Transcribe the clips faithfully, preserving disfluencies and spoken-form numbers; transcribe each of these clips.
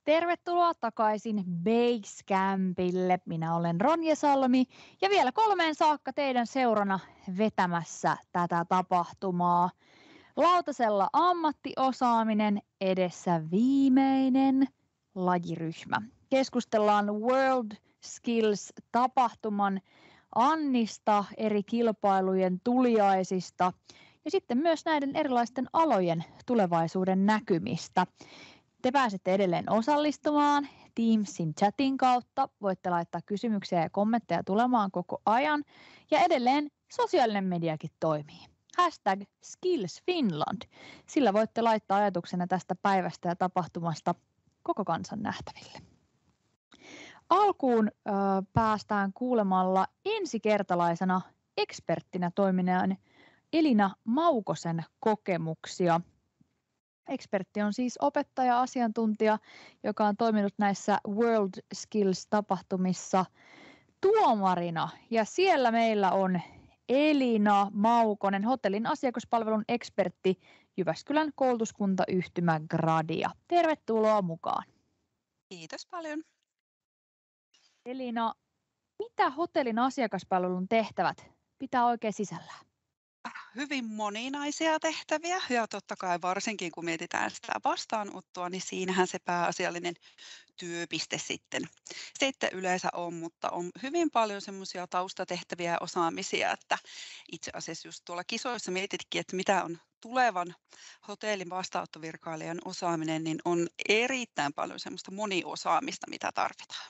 Tervetuloa takaisin Basecampille. Minä olen Ronja Salmi ja vielä kolmeen saakka teidän seurana vetämässä tätä tapahtumaa. Lautasella ammattiosaaminen, edessä viimeinen lajiryhmä. Keskustellaan World Skills-tapahtuman annista, eri kilpailujen tuliaisista ja sitten myös näiden erilaisten alojen tulevaisuuden näkymistä. Te pääsette edelleen osallistumaan Teamsin chatin kautta. Voitte laittaa kysymyksiä ja kommentteja tulemaan koko ajan. Ja edelleen sosiaalinen mediakin toimii. Hashtag SkillsFinland. Sillä voitte laittaa ajatuksena tästä päivästä ja tapahtumasta koko kansan nähtäville. Alkuun ö, päästään kuulemalla ensikertalaisena eksperttinä toimineen Elina Maukosen kokemuksia. Ekspertti on siis opettaja-asiantuntija, joka on toiminut näissä World Skills-tapahtumissa tuomarina. Ja siellä meillä on Elina Maukonen, hotellin asiakaspalvelun ekspertti Jyväskylän koulutuskuntayhtymä Gradia. Tervetuloa mukaan. Kiitos paljon. Elina, mitä hotellin asiakaspalvelun tehtävät pitää oikein sisällään? Hyvin moninaisia tehtäviä ja totta kai varsinkin kun mietitään sitä vastaanottoa, niin siinähän se pääasiallinen työpiste sitten, sitten yleensä on, mutta on hyvin paljon semmoisia taustatehtäviä ja osaamisia, että itse asiassa just tuolla kisoissa mietitkin, että mitä on tulevan hotellin vastaanottovirkailijan osaaminen, niin on erittäin paljon semmoista moniosaamista, mitä tarvitaan.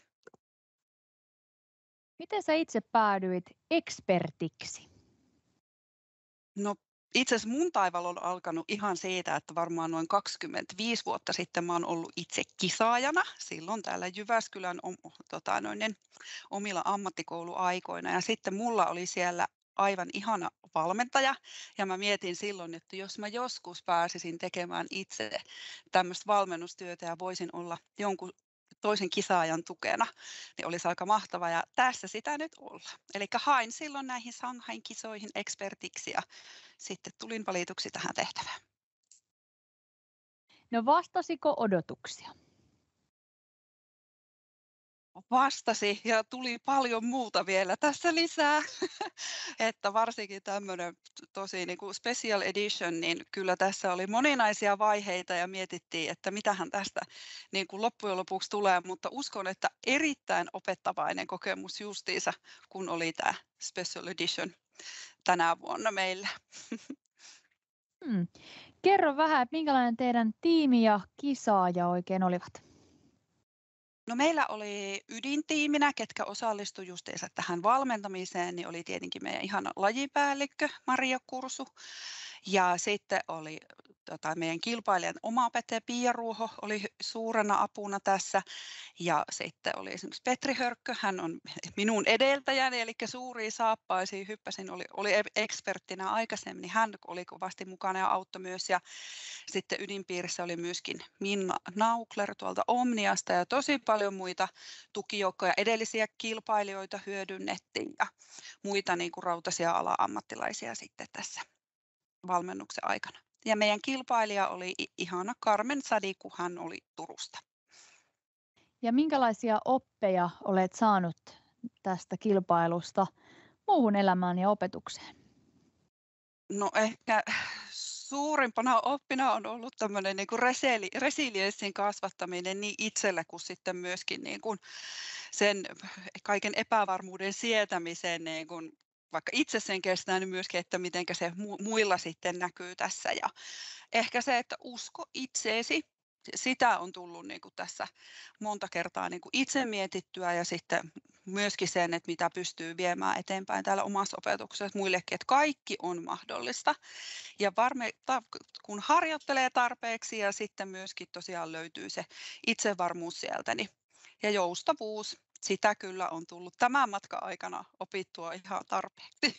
Miten sä itse päädyit ekspertiksi? No itse asiassa mun taival on alkanut ihan siitä, että varmaan noin kaksikymmentäviisi vuotta sitten mä oon ollut itse kisaajana silloin täällä Jyväskylän tota, noinen, omilla ammattikouluaikoina ja sitten mulla oli siellä aivan ihana valmentaja ja mä mietin silloin, että jos mä joskus pääsisin tekemään itse tämmöistä valmennustyötä ja voisin olla jonkun toisen kisaajan tukena, niin olisi aika mahtavaa ja tässä sitä nyt olla. Eli hain silloin näihin Shanghain kisoihin ekspertiksi ja sitten tulin valituksi tähän tehtävään. No vastasiko odotuksia? Vastasi ja tuli paljon muuta vielä tässä lisää, että varsinkin tämmöinen tosi niin kuin special edition, niin kyllä tässä oli moninaisia vaiheita ja mietittiin, että mitähän tästä niin kuin loppujen lopuksi tulee, mutta uskon, että erittäin opettavainen kokemus justiinsa, kun oli tämä special edition tänä vuonna meillä. Hmm. Kerro vähän, että minkälainen teidän tiimi ja kisaaja oikein olivat? No meillä oli ydintiiminä, ketkä osallistuivat justiinsa tähän valmentamiseen, niin oli tietenkin meidän ihana lajipäällikkö Maria Kursu. Ja sitten oli tota, meidän kilpailijan oma opettaja Pia Ruoho oli suurena apuna tässä. Ja sitten oli esimerkiksi Petri Hörkkö, hän on minun edeltäjäni, eli suuria saappaisia hyppäsin, oli, oli eksperttinä aikaisemmin, niin hän oli kovasti mukana ja auttoi myös. Ja sitten ydinpiirissä oli myöskin Minna Naukler tuolta Omniasta ja tosi paljon muita tukijoukkoja, edellisiä kilpailijoita hyödynnettiin ja muita niin kuin rautaisia ala-ammattilaisia sitten tässä valmennuksen aikana. Ja meidän kilpailija oli ihana Carmen Sadiku, hän oli Turusta. Ja minkälaisia oppeja olet saanut tästä kilpailusta muuhun elämään ja opetukseen? No ehkä suurimpana oppina on ollut tämmöinen niin kuin resili, resilienssin kasvattaminen niin itselle kuin sitten myöskin niin kuin sen kaiken epävarmuuden sietämisen, niin kuin vaikka itse sen kestää, niin myöskin, että miten se muilla sitten näkyy tässä. Ja ehkä se, että usko itseesi, sitä on tullut niin kuin tässä monta kertaa niin kuin itse mietittyä ja sitten myöskin sen, että mitä pystyy viemään eteenpäin täällä omassa opetuksessa muillekin, että kaikki on mahdollista. Ja varme, kun harjoittelee tarpeeksi ja sitten myöskin tosiaan löytyy se itsevarmuus sieltä niin, ja joustavuus, sitä kyllä on tullut tämän matkan aikana opittua ihan tarpeeksi.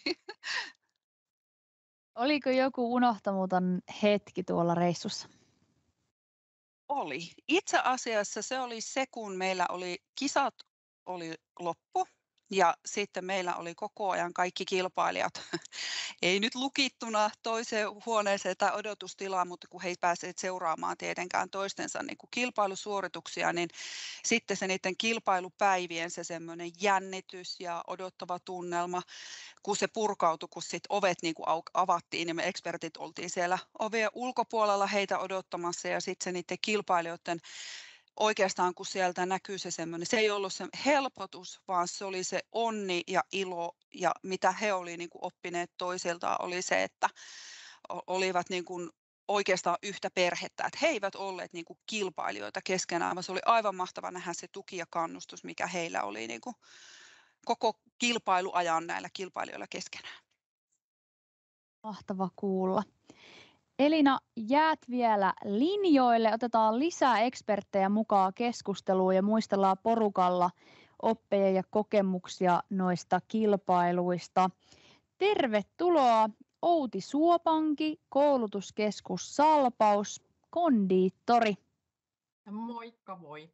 Oliko joku unohtamaton hetki tuolla reissussa? Oli. Itse asiassa se oli se, kun meillä oli kisat oli loppu Ja sitten meillä oli koko ajan kaikki kilpailijat, ei nyt lukittuna toiseen huoneeseen tai odotustilaan, mutta kun he ei päässeet seuraamaan tietenkään toistensa niin kuin kilpailusuorituksia, niin sitten se niiden kilpailupäivien se semmoinen jännitys ja odottava tunnelma, kun se purkautui, kun sit ovet niin kuin avattiin ja me ekspertit oltiin siellä ovien ulkopuolella heitä odottamassa ja sitten se niiden kilpailijoiden oikeastaan kun sieltä näkyy se semmoinen, se ei ollut se helpotus, vaan se oli se onni ja ilo ja mitä he oli niin kuin oppineet toisiltaan oli se, että olivat niin kuin oikeastaan yhtä perhettä, että he eivät olleet niin kuin kilpailijoita keskenään, vaan se oli aivan mahtava nähdä se tuki ja kannustus, mikä heillä oli niin kuin koko kilpailuajan näillä kilpailijoilla keskenään. Mahtava kuulla. Elina, jäät vielä linjoille. Otetaan lisää eksperttejä mukaan keskusteluun ja muistellaan porukalla oppeja ja kokemuksia noista kilpailuista. Tervetuloa Outi Suopanki, koulutuskeskus Salpaus, kondiittori. Moikka moi.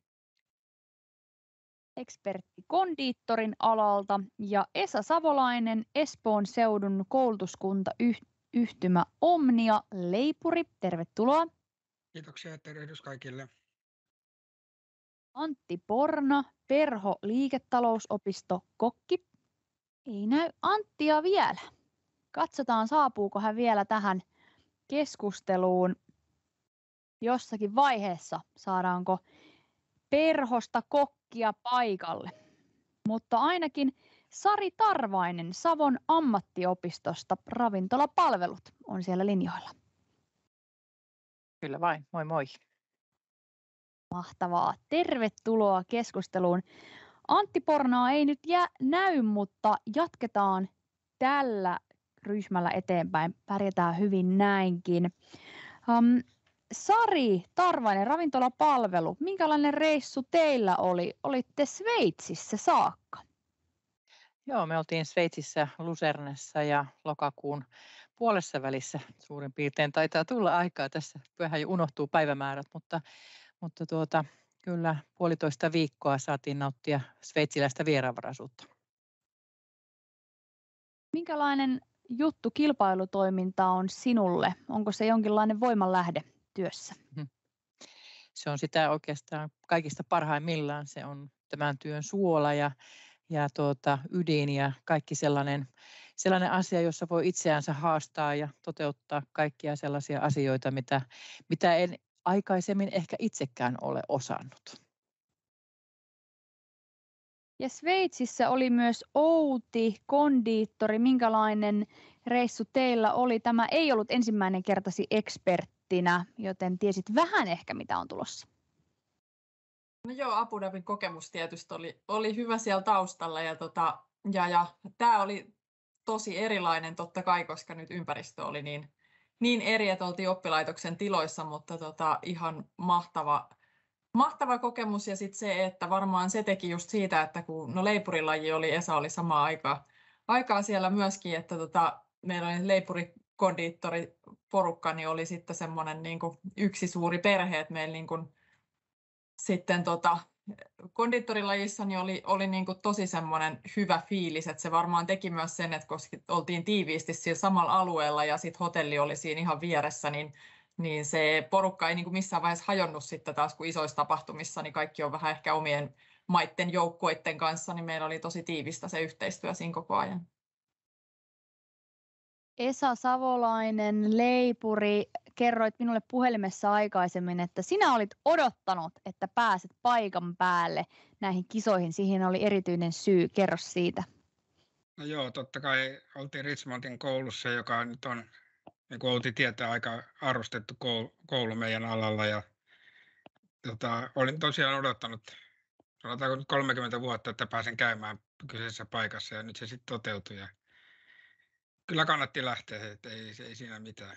Ekspertti kondiittorin alalta ja Esa Savolainen, Espoon seudun koulutuskuntayhtymä Omnia Leipuri. Tervetuloa. Kiitoksia ja tervehdys kaikille. Antti Porna, Perho liiketalousopisto Kokki. Ei näy Anttia vielä. Katsotaan, saapuuko hän vielä tähän keskusteluun jossakin vaiheessa. Saadaanko Perhosta Kokkia paikalle. Mutta ainakin Sari Tarvainen Savon ammattiopistosta ravintolapalvelut on siellä linjoilla. Kyllä vain, moi moi. Mahtavaa. Tervetuloa keskusteluun. Antti Pornaa ei nyt jää, näy, mutta jatketaan tällä ryhmällä eteenpäin. Pärjätään hyvin näinkin. Um, Sari Tarvainen, ravintolapalvelu. Minkälainen reissu teillä oli? Olitte Sveitsissä saakka. Joo, me oltiin Sveitsissä Lucernessa ja lokakuun puolessa välissä suurin piirtein taitaa tulla aikaa tässä. Vähän jo unohtuu päivämäärät, mutta, mutta tuota, kyllä puolitoista viikkoa saatiin nauttia sveitsiläistä vieraanvaraisuutta. Minkälainen juttu kilpailutoiminta on sinulle? Onko se jonkinlainen voimanlähde työssä? Se on sitä oikeastaan kaikista parhaimmillaan. Se on tämän työn suola ja, ja tuota, ydin ja kaikki sellainen, sellainen asia, jossa voi itseänsä haastaa ja toteuttaa kaikkia sellaisia asioita, mitä, mitä en aikaisemmin ehkä itsekään ole osannut. Ja Sveitsissä oli myös Outi, kondiittori. Minkälainen reissu teillä oli? Tämä ei ollut ensimmäinen kertasi eksperttinä, joten tiesit vähän ehkä, mitä on tulossa. No joo, Abu Dhabin kokemus tietysti oli, oli hyvä siellä taustalla. Ja, tota, ja, ja tämä oli tosi erilainen totta kai, koska nyt ympäristö oli niin, niin eri, että oltiin oppilaitoksen tiloissa, mutta tota, ihan mahtava Mahtava kokemus ja sitten se, että varmaan se teki just siitä, että kun no leipurilaji oli, Esa oli samaa aikaa, aikaa siellä myöskin, että tota, meillä oli leipurikondiittoriporukka, niin oli sitten semmoinen niin kuin yksi suuri perhe, että meillä niin kuin, sitten tota, kondiittorilajissa niin oli, oli niin kuin tosi semmoinen hyvä fiilis, että se varmaan teki myös sen, että koska oltiin tiiviisti siellä samalla alueella ja sitten hotelli oli siinä ihan vieressä, niin niin se porukka ei niin kuin missään vaiheessa hajonnut sitten taas, kun isoissa tapahtumissa, niin kaikki on vähän ehkä omien maitten joukkueiden kanssa, niin meillä oli tosi tiivistä se yhteistyö siinä koko ajan. Esa Savolainen, leipuri, kerroit minulle puhelimessa aikaisemmin, että sinä olit odottanut, että pääset paikan päälle näihin kisoihin. Siihen oli erityinen syy. Kerro siitä. No joo, totta kai oltiin Richmondin koulussa, joka nyt on, niin kuin Outi tietää, aika arvostettu koulu, koulu meidän alalla. Ja, tota, olin tosiaan odottanut, sanotaanko nyt kolmekymmentä vuotta, että pääsen käymään kyseisessä paikassa ja nyt se sitten toteutui. Ja kyllä kannatti lähteä, että ei, ei siinä mitään.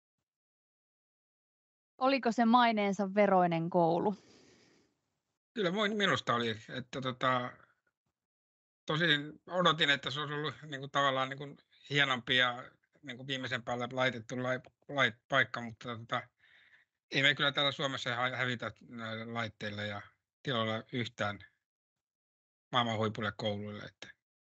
Oliko se maineensa veroinen koulu? Kyllä minusta oli, että tota, tosin odotin, että se olisi ollut niin kuin, tavallaan niin kuin, hienompi ja niin kuin viimeisen päälle laitettu lai, lait, paikka, mutta tota, ei me kyllä täällä Suomessa hävitä näillä laitteilla ja tiloilla yhtään maailman huipulle kouluille. Että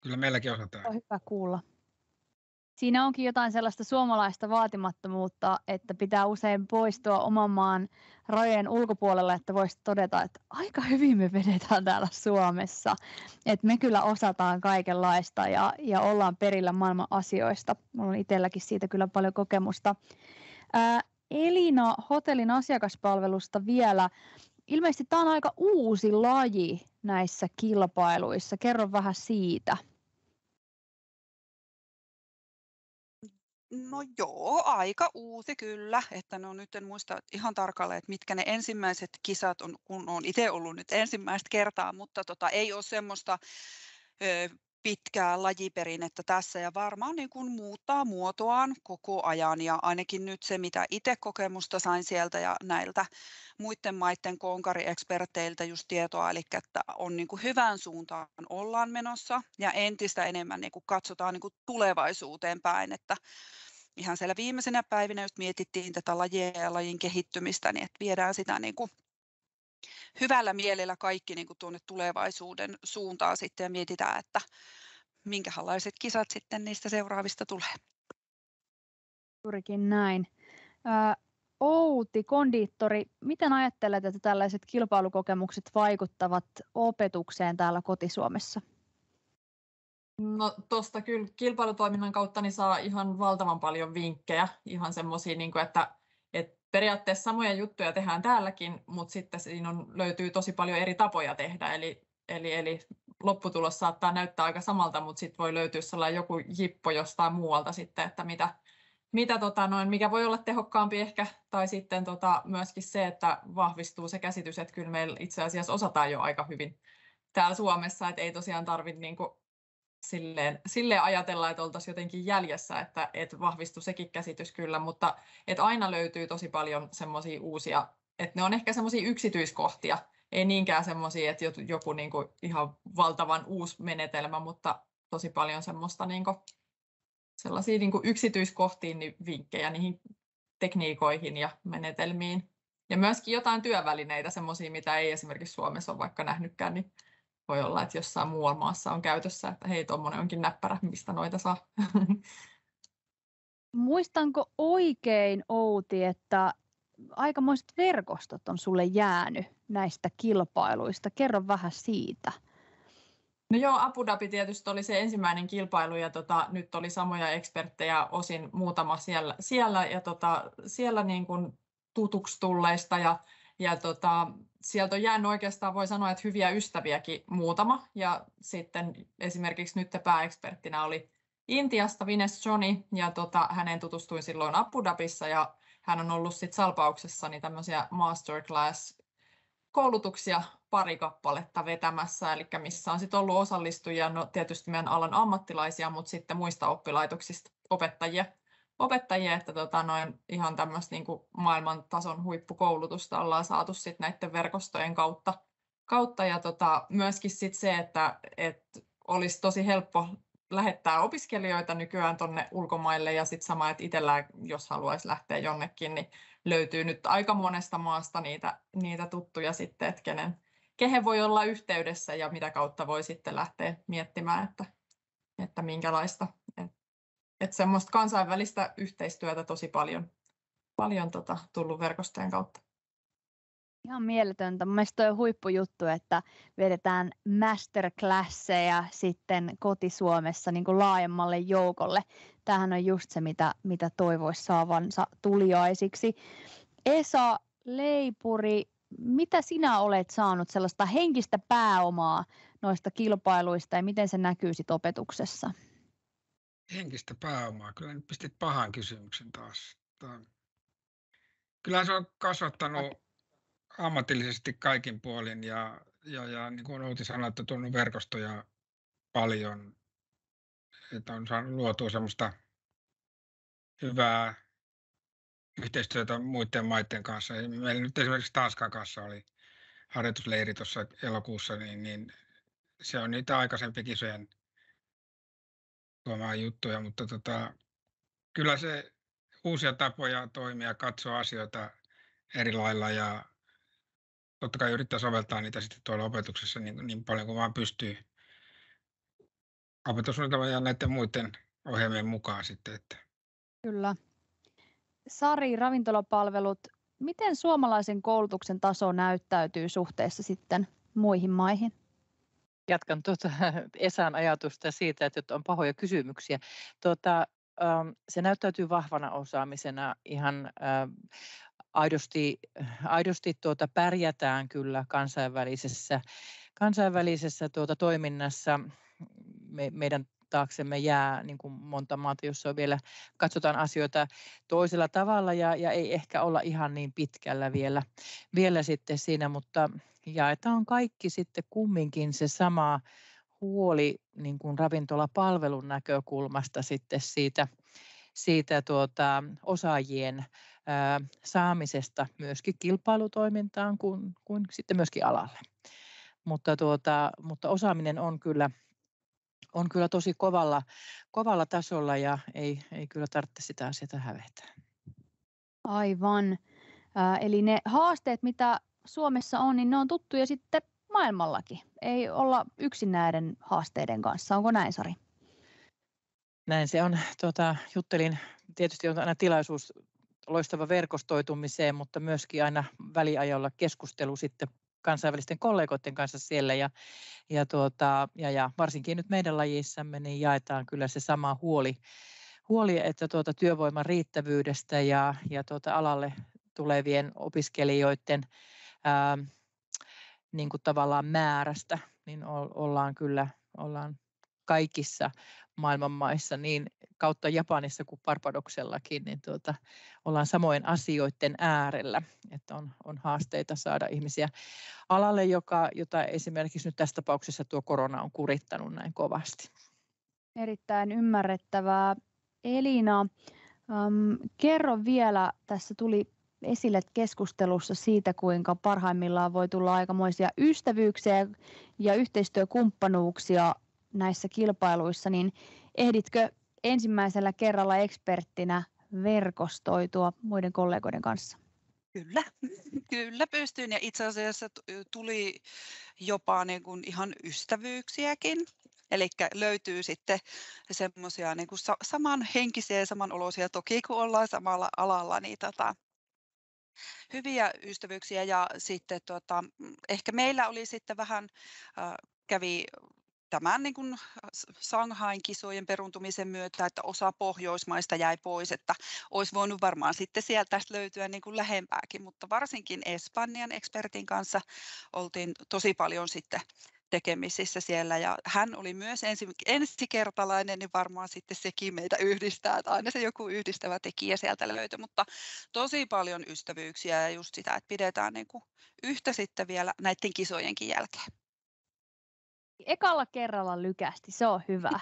Kyllä meilläkin osataan. On hyvä kuulla. Siinä onkin jotain sellaista suomalaista vaatimattomuutta, että pitää usein poistua oman maan rajojen ulkopuolelle, että voisi todeta, että aika hyvin me vedetään täällä Suomessa. Että me kyllä osataan kaikenlaista ja, ja ollaan perillä maailman asioista. Mulla on itselläkin siitä kyllä paljon kokemusta. Ää, Elina hotellin asiakaspalvelusta vielä. Ilmeisesti tämä on aika uusi laji näissä kilpailuissa. Kerro vähän siitä. No joo, aika uusi kyllä, että no nyt en muista ihan tarkalleen, että mitkä ne ensimmäiset kisat on, kun olen itse ollut nyt ensimmäistä kertaa, mutta tota, ei ole semmoista ö, pitkää lajiperinnettä tässä ja varmaan niin kuin muuttaa muotoaan koko ajan ja ainakin nyt se, mitä itse kokemusta sain sieltä ja näiltä muiden maiden konkarieksperteiltä just tietoa, eli että on niin kuin hyvään suuntaan ollaan menossa ja entistä enemmän niin kuin katsotaan niin kuin tulevaisuuteen päin, että ihan siellä viimeisenä päivinä just mietittiin tätä lajia ja lajin kehittymistä, niin että viedään sitä niin kuin hyvällä mielellä kaikki niin kuin tuonne tulevaisuuden suuntaan sitten ja mietitään, että minkälaiset kisat sitten niistä seuraavista tulee. Juurikin näin. Ää, Outi, kondiittori, miten ajattelet, että tällaiset kilpailukokemukset vaikuttavat opetukseen täällä koti-Suomessa? No tuosta kyllä kilpailutoiminnan kautta niin saa ihan valtavan paljon vinkkejä, ihan semmoisia, niin että, että periaatteessa samoja juttuja tehdään täälläkin, mutta sitten siinä on, löytyy tosi paljon eri tapoja tehdä, eli, eli, eli lopputulos saattaa näyttää aika samalta, mutta sitten voi löytyä sellainen joku jippo jostain muualta sitten, että mitä, mitä tota noin, mikä voi olla tehokkaampi ehkä, tai sitten tota, myöskin se, että vahvistuu se käsitys, että kyllä meillä itse asiassa osataan jo aika hyvin täällä Suomessa, että ei tosiaan tarvitse niinku Silleen, silleen ajatella, että oltaisiin jotenkin jäljessä, että, että vahvistui sekin käsitys kyllä, mutta että aina löytyy tosi paljon semmoisia uusia, että ne on ehkä semmoisia yksityiskohtia, ei niinkään semmoisia, että joku niin kuin ihan valtavan uusi menetelmä, mutta tosi paljon semmoista niin kuin, sellaisia niin kuin yksityiskohtiin niin vinkkejä niihin tekniikoihin ja menetelmiin. Ja myöskin jotain työvälineitä, semmoisia, mitä ei esimerkiksi Suomessa ole vaikka nähnytkään, niin voi olla, että jossain muualla maassa on käytössä, että hei, tuommoinen onkin näppärä, mistä noita saa. Muistanko oikein, Outi, että aikamoiset verkostot on sulle jäänyt näistä kilpailuista? Kerro vähän siitä. No joo, Abu Dhabi tietysti oli se ensimmäinen kilpailu ja tota, nyt oli samoja eksperttejä osin muutama siellä, siellä ja tota, siellä niin kuin tutuksi tulleista ja Ja tota, sieltä on jäänyt oikeastaan, voi sanoa, että hyviä ystäviäkin muutama. Ja sitten esimerkiksi nyt pääeksperttinä oli Intiasta Vines Johnny, ja tota, häneen tutustuin silloin Abu Dhabissa, ja hän on ollut sitten Salpauksessani tämmöisiä masterclass-koulutuksia pari kappaletta vetämässä, eli missä on sitten ollut osallistujia, no tietysti meidän alan ammattilaisia, mutta sitten muista oppilaitoksista opettajia. opettajia, että tota, noin ihan tämmöistä niin kuin maailman tason huippukoulutusta ollaan saatu sit näiden verkostojen kautta. kautta. Ja tota, myöskin sit se, että et olisi tosi helppo lähettää opiskelijoita nykyään tuonne ulkomaille ja sitten sama, että itsellään, jos haluaisi lähteä jonnekin, niin löytyy nyt aika monesta maasta niitä, niitä tuttuja sitten, että kenen, kehen voi olla yhteydessä ja mitä kautta voi sitten lähteä miettimään, että, että minkälaista. Että semmoista kansainvälistä yhteistyötä tosi paljon, paljon tota, tullut verkostojen kautta. Ihan mieletöntä. Mielestäni on huippujuttu, että vedetään masterclasseja sitten koti-Suomessa niin kuin laajemmalle joukolle. Tämähän on just se, mitä, mitä toivoisi saavansa tuliaisiksi. Esa Leipuri, mitä sinä olet saanut sellaista henkistä pääomaa noista kilpailuista ja miten se näkyy sit opetuksessa? Henkistä pääomaa. Kyllä nyt pistit pahan kysymyksen taas. Kyllä se on kasvattanut ammatillisesti kaikin puolin ja, ja, ja niin kuin Outi sanoi, että on tullut verkostoja paljon, että on saanut luotua semmoista hyvää yhteistyötä muiden maiden kanssa. Meillä nyt esimerkiksi Tanskan kanssa oli harjoitusleiri tuossa elokuussa, niin, niin se on niitä aikaisempia kisojen tuomaa juttuja, mutta tota, kyllä se uusia tapoja toimia, katsoa asioita eri lailla ja totta kai yrittää soveltaa niitä sitten tuolla opetuksessa niin, niin paljon kuin vaan pystyy. opetussuunnitelman ja näiden muiden ohjelmien mukaan sitten. Että. Kyllä. Sari, ravintolapalvelut, miten suomalaisen koulutuksen taso näyttäytyy suhteessa sitten muihin maihin? Jatkan tuota Esan ajatusta siitä, että on pahoja kysymyksiä. Tuota, se näyttäytyy vahvana osaamisena ihan aidosti, aidosti tuota pärjätään kyllä kansainvälisessä, kansainvälisessä tuota toiminnassa. Me, meidän taaksemme jää niin kuin monta maata, jossa vielä katsotaan asioita toisella tavalla ja, ja ei ehkä olla ihan niin pitkällä vielä, vielä sitten siinä, mutta jaetaan kaikki sitten kumminkin se sama huoli niin kuin ravintolapalvelun näkökulmasta sitten siitä, siitä tuota, osaajien ää, saamisesta myöskin kilpailutoimintaan kuin, kuin sitten myöskin alalle. Mutta, tuota, mutta osaaminen on kyllä, on kyllä tosi kovalla, kovalla tasolla ja ei, ei kyllä tarvitse sitä asiaa hävetä. Aivan. Ää, eli ne haasteet, mitä Suomessa on, niin ne on tuttuja sitten maailmallakin. Ei olla yksin näiden haasteiden kanssa. Onko näin, Sari? Näin se on. Tuota, juttelin, tietysti on aina tilaisuus loistava verkostoitumiseen, mutta myöskin aina väliajolla keskustelu sitten kansainvälisten kollegoiden kanssa siellä. Ja, ja, tuota, ja, ja varsinkin nyt meidän lajissamme niin jaetaan kyllä se sama huoli, huoli että tuota, työvoiman riittävyydestä ja, ja tuota, alalle tulevien opiskelijoiden ää, niin kuin tavallaan määrästä, niin ollaan kyllä ollaan kaikissa maailman maissa, niin kautta Japanissa kuin Barbadoksellakin, niin tuota, ollaan samoin asioiden äärellä, että on, on haasteita saada ihmisiä alalle, joka, jota esimerkiksi nyt tässä tapauksessa tuo korona on kurittanut näin kovasti. Erittäin ymmärrettävää. Elina, ähm, kerro vielä, tässä tuli esille keskustelussa siitä, kuinka parhaimmillaan voi tulla aikamoisia ystävyyksiä ja yhteistyökumppanuuksia näissä kilpailuissa, niin ehditkö ensimmäisellä kerralla eksperttinä verkostoitua muiden kollegoiden kanssa? Kyllä, kyllä pystyin ja itse asiassa tuli jopa niin kuin ihan ystävyyksiäkin. Eli löytyy sitten semmoisia niin kuin samanhenkisiä ja samanoloisia, toki kun ollaan samalla alalla, niin tota, hyviä ystävyyksiä ja sitten tota, ehkä meillä oli sitten vähän, äh, kävi tämän niin kuin Shanghain kisojen peruuntumisen myötä, että osa Pohjoismaista jäi pois, että olisi voinut varmaan sitten sieltä löytyä niin kuin lähempääkin, mutta varsinkin Espanjan ekspertin kanssa oltiin tosi paljon sitten tekemisissä siellä ja hän oli myös ensi, ensikertalainen, niin varmaan sitten sekin meitä yhdistää, että aina se joku yhdistävä tekijä sieltä löytyi, mutta tosi paljon ystävyyksiä ja just sitä, että pidetään niin kuin yhtä sitten vielä näiden kisojenkin jälkeen. Ekalla kerralla lykästi, se on hyvä.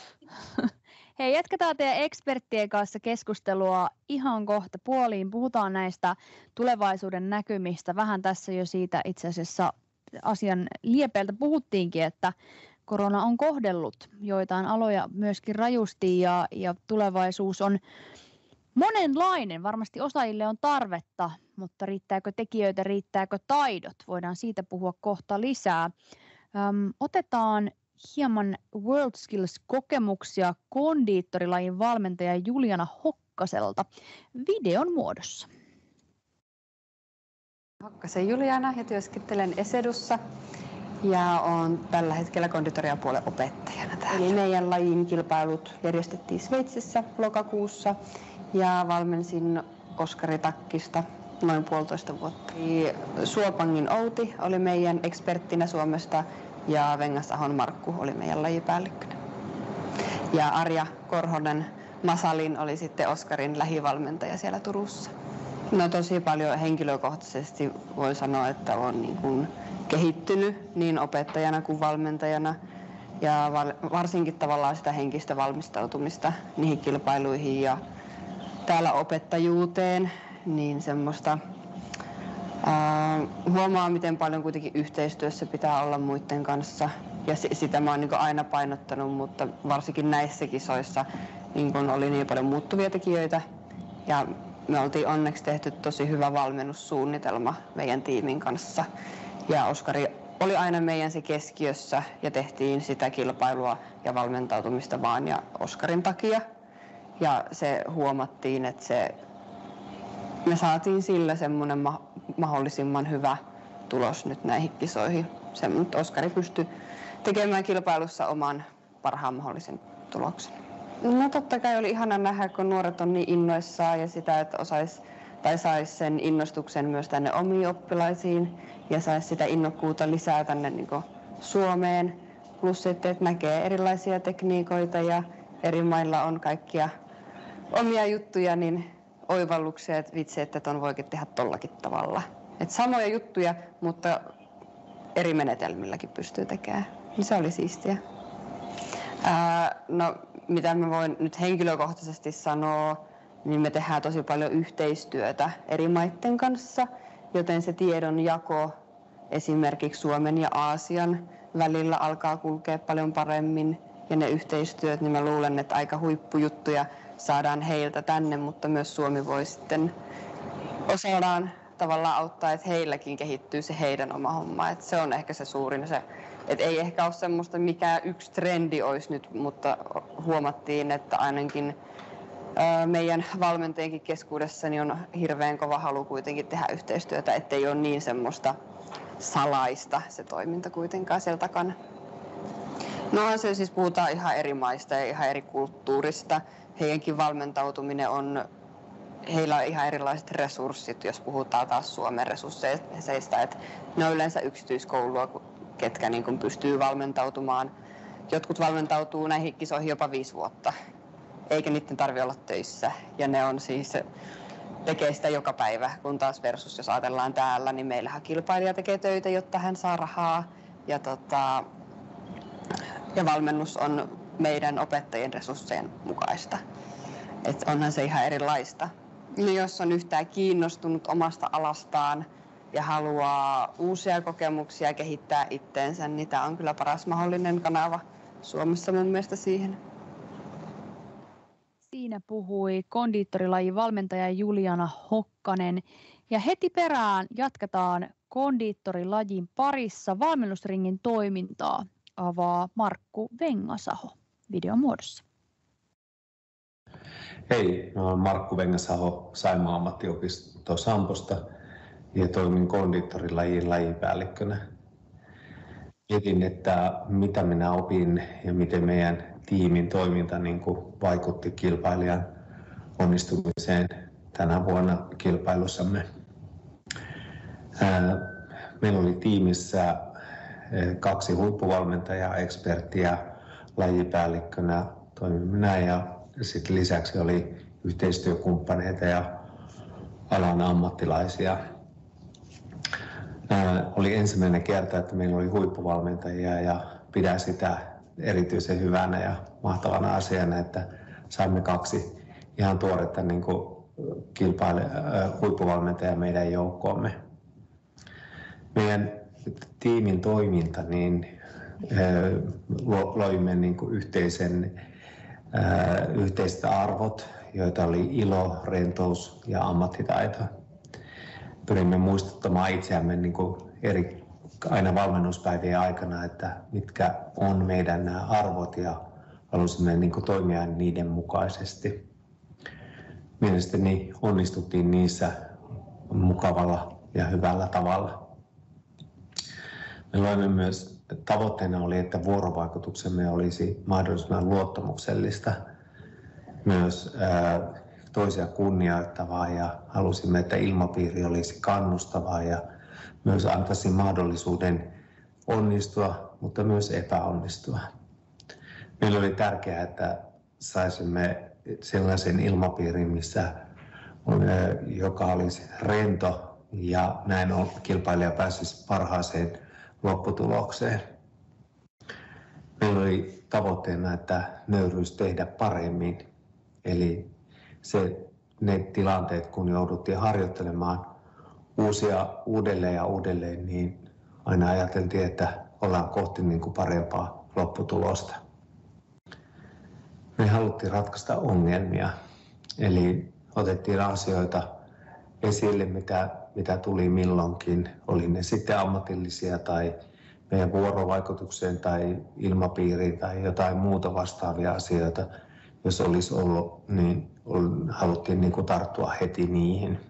Hei, jatketaan teidän eksperttien kanssa keskustelua ihan kohta puoliin. Puhutaan näistä tulevaisuuden näkymistä. Vähän tässä jo siitä itse asiassa asian liepeiltä puhuttiinkin, että korona on kohdellut joitain aloja myöskin rajusti ja, ja tulevaisuus on monenlainen. Varmasti osaajille on tarvetta, mutta riittääkö tekijöitä, riittääkö taidot? Voidaan siitä puhua kohta lisää. Öm, otetaan hieman WorldSkills-kokemuksia kondiittorilajin valmentaja Juliana Hokkaselta videon muodossa. Hokkasen Juliana ja työskentelen Esedussa ja olen tällä hetkellä konditoriapuolen opettajana täällä. Eli meidän lajin kilpailut järjestettiin Sveitsissä lokakuussa ja valmensin Oskari Takkista noin puolitoista vuotta. Suopangin Outi oli meidän eksperttinä Suomesta ja Vengasahon Markku oli meidän lajipäällikkönä. Ja Arja Korhonen Masalin oli sitten Oskarin lähivalmentaja siellä Turussa. No tosi paljon henkilökohtaisesti voin sanoa, että olen niin kuin kehittynyt niin opettajana kuin valmentajana ja varsinkin tavallaan sitä henkistä valmistautumista niihin kilpailuihin ja täällä opettajuuteen, niin semmoista ää, huomaa, miten paljon kuitenkin yhteistyössä pitää olla muiden kanssa ja sitä mä oon niin kuin aina painottanut, mutta varsinkin näissä kisoissa niin kun oli niin paljon muuttuvia tekijöitä ja me oltiin onneksi tehty tosi hyvä valmennussuunnitelma meidän tiimin kanssa ja Oskari oli aina meidän se keskiössä ja tehtiin sitä kilpailua ja valmentautumista vaan ja Oskarin takia. Ja se huomattiin, että se, me saatiin sillä semmoinen ma- mahdollisimman hyvä tulos nyt näihin kisoihin. Se, mutta Oskari pystyi tekemään kilpailussa oman parhaan mahdollisen tuloksen. No totta kai oli ihana nähdä, kun nuoret on niin innoissaan ja sitä, että osais tai saisi sen innostuksen myös tänne omiin oppilaisiin ja saisi sitä innokkuutta lisää tänne niin kuin Suomeen. Plus sitten, että näkee erilaisia tekniikoita ja eri mailla on kaikkia omia juttuja, niin oivalluksia, että vitsi, että ton voikin tehdä tollakin tavalla. Et samoja juttuja, mutta eri menetelmilläkin pystyy tekemään. Niin se oli siistiä. Ää, no, mitä mä voin nyt henkilökohtaisesti sanoa, niin me tehdään tosi paljon yhteistyötä eri maiden kanssa, joten se tiedonjako esimerkiksi Suomen ja Aasian välillä alkaa kulkea paljon paremmin. Ja ne yhteistyöt, niin mä luulen, että aika huippujuttuja saadaan heiltä tänne, mutta myös Suomi voi sitten osallaan tavallaan auttaa, että heilläkin kehittyy se heidän oma homma. Että se on ehkä se suurin se, että ei ehkä ole semmoista, mikä yksi trendi olisi nyt, mutta huomattiin, että ainakin meidän valmentajienkin keskuudessa niin on hirveän kova halu kuitenkin tehdä yhteistyötä, ettei ole niin semmoista salaista se toiminta kuitenkaan siellä takana. No se siis puhutaan ihan eri maista ja ihan eri kulttuurista. Heidänkin valmentautuminen on, heillä on ihan erilaiset resurssit, jos puhutaan taas Suomen resursseista, että ne on yleensä yksityiskoulua, ketkä niin kuin pystyy valmentautumaan. Jotkut valmentautuu näihin kisoihin jopa viisi vuotta, eikä niiden tarvitse olla töissä. Ja ne on siis, tekee sitä joka päivä, kun taas versus jos ajatellaan täällä, niin meillähän kilpailija tekee töitä, jotta hän saa rahaa. Ja, tota, ja valmennus on meidän opettajien resurssien mukaista. Et onhan se ihan erilaista. No, jos on yhtään kiinnostunut omasta alastaan ja haluaa uusia kokemuksia kehittää itteensä, niin tämä on kyllä paras mahdollinen kanava Suomessa mun mielestä siihen. Siinä puhui kondiittorilajin valmentaja Juliana Hokkanen. Ja heti perään jatketaan kondiittorilajin parissa. Valmennusringin toimintaa avaa Markku Vengasaho videon muodossa. Hei, mä olen Markku Vengasaho Saimaan ammattiopisto Samposta ja toimin kondiittorilajin lajipäällikkönä. Mietin, että mitä minä opin ja miten meidän tiimin toiminta niin kuin vaikutti kilpailijan onnistumiseen tänä vuonna kilpailussamme. Meillä oli tiimissä kaksi huippuvalmentajaa, eksperttiä, lajipäällikkönä toimin minä ja sitten lisäksi oli yhteistyökumppaneita ja alan ammattilaisia. Oli ensimmäinen kerta, että meillä oli huippuvalmentajia ja pidän sitä erityisen hyvänä ja mahtavana asiana, että saimme kaksi ihan tuoretta niin kuin kilpaile- huippuvalmentajaa meidän joukkoomme. Meidän tiimin toiminta, niin loimme niin kuin yhteisen, yhteiset arvot, joita oli ilo, rentous ja ammattitaito. Pyrimme muistuttamaan itseämme niin kuin eri, aina valmennuspäivien aikana, että mitkä on meidän nämä arvot ja halusimme niin kuin toimia niiden mukaisesti. Mielestäni onnistuttiin niissä mukavalla ja hyvällä tavalla. Me loimme myös, tavoitteena oli, että vuorovaikutuksemme olisi mahdollisimman luottamuksellista, myös ää, toisia kunnioittavaa ja halusimme, että ilmapiiri olisi kannustavaa ja myös antaisi mahdollisuuden onnistua, mutta myös epäonnistua. Meillä oli tärkeää, että saisimme sellaisen ilmapiirin, missä, joka olisi rento ja näin on, kilpailija pääsisi parhaaseen lopputulokseen. Meillä oli tavoitteena, että nöyryys tehdä paremmin, eli se, ne tilanteet, kun jouduttiin harjoittelemaan uusia uudelleen ja uudelleen, niin aina ajateltiin, että ollaan kohti niin kuin parempaa lopputulosta. Me haluttiin ratkaista ongelmia, eli otettiin asioita esille, mitä, mitä tuli milloinkin, oli ne sitten ammatillisia tai meidän vuorovaikutukseen tai ilmapiiriin tai jotain muuta vastaavia asioita, jos olisi ollut, niin haluttiin niin kuin tarttua heti niihin.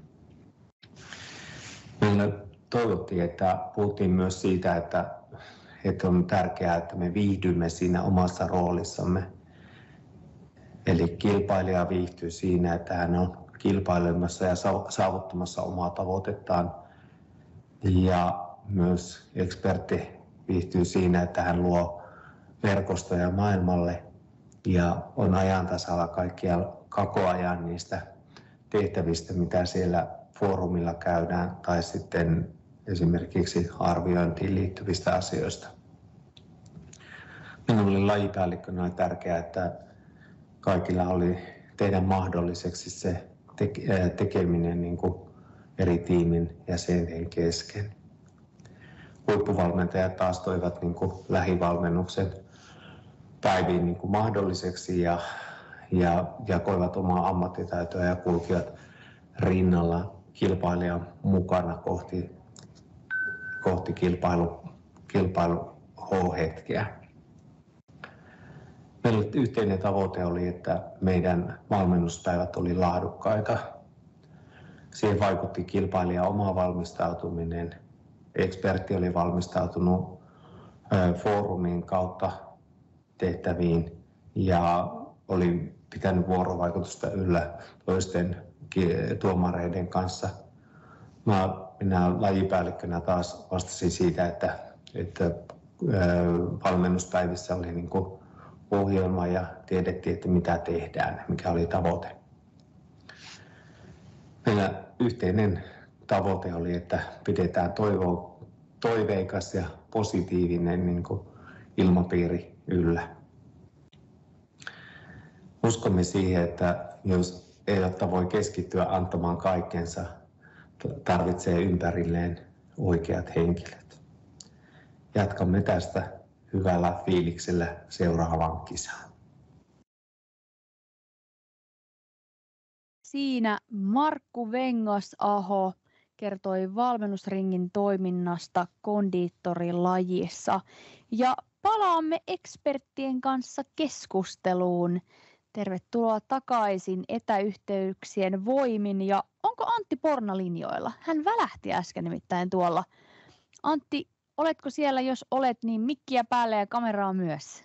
Meillä toivottiin, että puhuttiin myös siitä, että, että on tärkeää, että me viihdymme siinä omassa roolissamme. Eli kilpailija viihtyy siinä, että hän on kilpailemassa ja saavuttamassa omaa tavoitettaan. Ja myös ekspertti viihtyy siinä, että hän luo verkostoja maailmalle ja on ajan tasalla kaikkia koko ajan niistä tehtävistä, mitä siellä foorumilla käydään, tai sitten esimerkiksi arviointiin liittyvistä asioista. Minulle lajipäällikkönä tärkeää, että kaikilla oli tehdä mahdolliseksi se tekeminen niin kuin eri tiimin jäsenten kesken. Huippuvalmentajat taas toivat niin kuin lähivalmennuksen päiviin niin kuin mahdolliseksi ja, ja jakoivat omaa ammattitaitoa ja kulkivat rinnalla kilpailijan mukana kohti, kohti kilpailu, kilpailu H-hetkeä. Meillä yhteinen tavoite oli, että meidän valmennuspäivät oli laadukkaita. Siihen vaikutti kilpailijan oma valmistautuminen. Ekspertti oli valmistautunut foorumin kautta tehtäviin ja oli pitänyt vuorovaikutusta yllä toisten tuomareiden kanssa. Mä, minä lajipäällikkönä taas vastasin siitä, että, että valmennuspäivissä oli niin kuin ohjelma ja tiedettiin, että mitä tehdään, mikä oli tavoite. Meillä yhteinen tavoite oli, että pidetään toivo, toiveikas ja positiivinen niin kuin ilmapiiri yllä. Uskomme siihen, että jos ehdotta voi keskittyä antamaan kaikkensa, tarvitsee ympärilleen oikeat henkilöt. Jatkamme tästä hyvällä fiiliksellä seuraavaan kisaan. Siinä Markku Vengasaho kertoi valmennusringin toiminnasta kondiittorilajissa. Ja palaamme eksperttien kanssa keskusteluun. Tervetuloa takaisin etäyhteyksien voimin. Ja onko Antti Porna linjoilla? Hän välähti äsken nimittäin tuolla. Antti, oletko siellä? Jos olet, niin mikkiä päälle ja kameraa myös.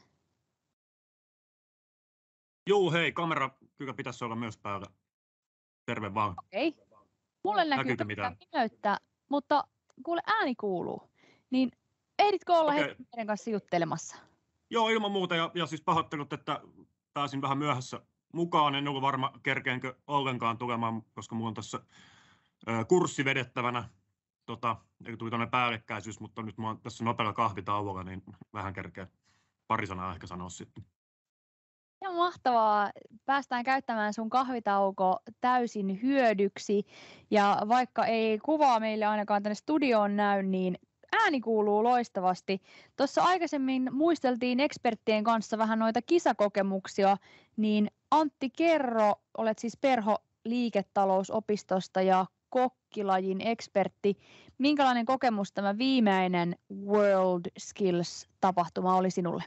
Juu, hei, kamera kyllä pitäisi olla myös päällä. Terve vaan. Okei. Okay. Mulle näkyy näyttää, mutta kuule ääni kuuluu. Niin ehditkö olla okay hetki meidän kanssa juttelemassa? Joo, ilman muuta. Ja, ja siis pahoittelut, että pääsin vähän myöhässä mukaan. En ollut varma, kerkeenkö ollenkaan tulemaan, koska mulla on tässä ö, kurssi vedettävänä. Tota, eli tuli tuonne päällekkäisyys, mutta nyt mulla on tässä nopealla kahvitauolla, niin vähän kerkeä pari sanaa ehkä sanoa sitten. Ja mahtavaa. Päästään käyttämään sun kahvitauko täysin hyödyksi. Ja vaikka ei kuvaa meille ainakaan tänne studioon näy, niin ääni kuuluu loistavasti. Tuossa aikaisemmin muisteltiin eksperttien kanssa vähän noita kisakokemuksia, niin Antti, kerro, olet siis Perho liiketalousopistosta ja kokkilajin ekspertti. Minkälainen kokemus tämä viimeinen World Skills-tapahtuma oli sinulle?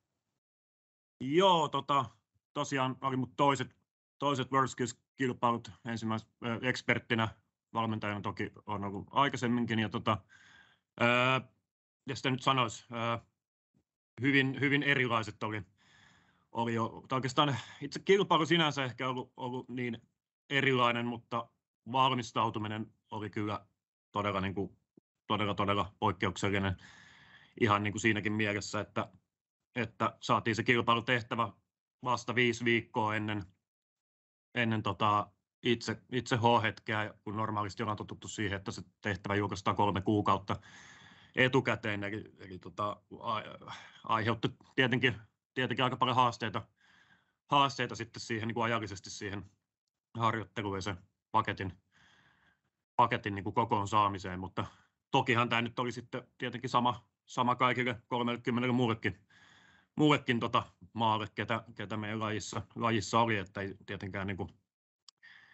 Joo, tota, tosiaan oli mut toiset, toiset World Skills-kilpailut ensimmäisenä äh, eksperttinä. Valmentajana toki on ollut aikaisemminkin. Ja, tota, ää, ja sitä nyt sanoisi, ää, hyvin, hyvin erilaiset oli, oli jo. Oikeastaan itse kilpailu sinänsä ehkä ollut, ollut niin erilainen, mutta valmistautuminen oli kyllä todella, niin kuin, todella, todella poikkeuksellinen ihan niin kuin siinäkin mielessä, että, että saatiin se kilpailutehtävä vasta viisi viikkoa ennen, ennen tota, itse, itse H-hetkeä, kun normaalisti ollaan totuttu siihen, että se tehtävä julkaistaan kolme kuukautta etukäteen. Eli, eli tota, aiheutti tietenkin, tietenkin aika paljon haasteita, haasteita sitten siihen, niin kuin ajallisesti siihen harjoitteluun ja sen paketin, paketin niin kuin kokoon saamiseen, mutta tokihan tämä nyt oli sitten tietenkin sama, sama kaikille kolmekymmentä muullekin, muullekin tota maalle, ketä, ketä meidän lajissa, lajissa oli, että ei tietenkään niin kuin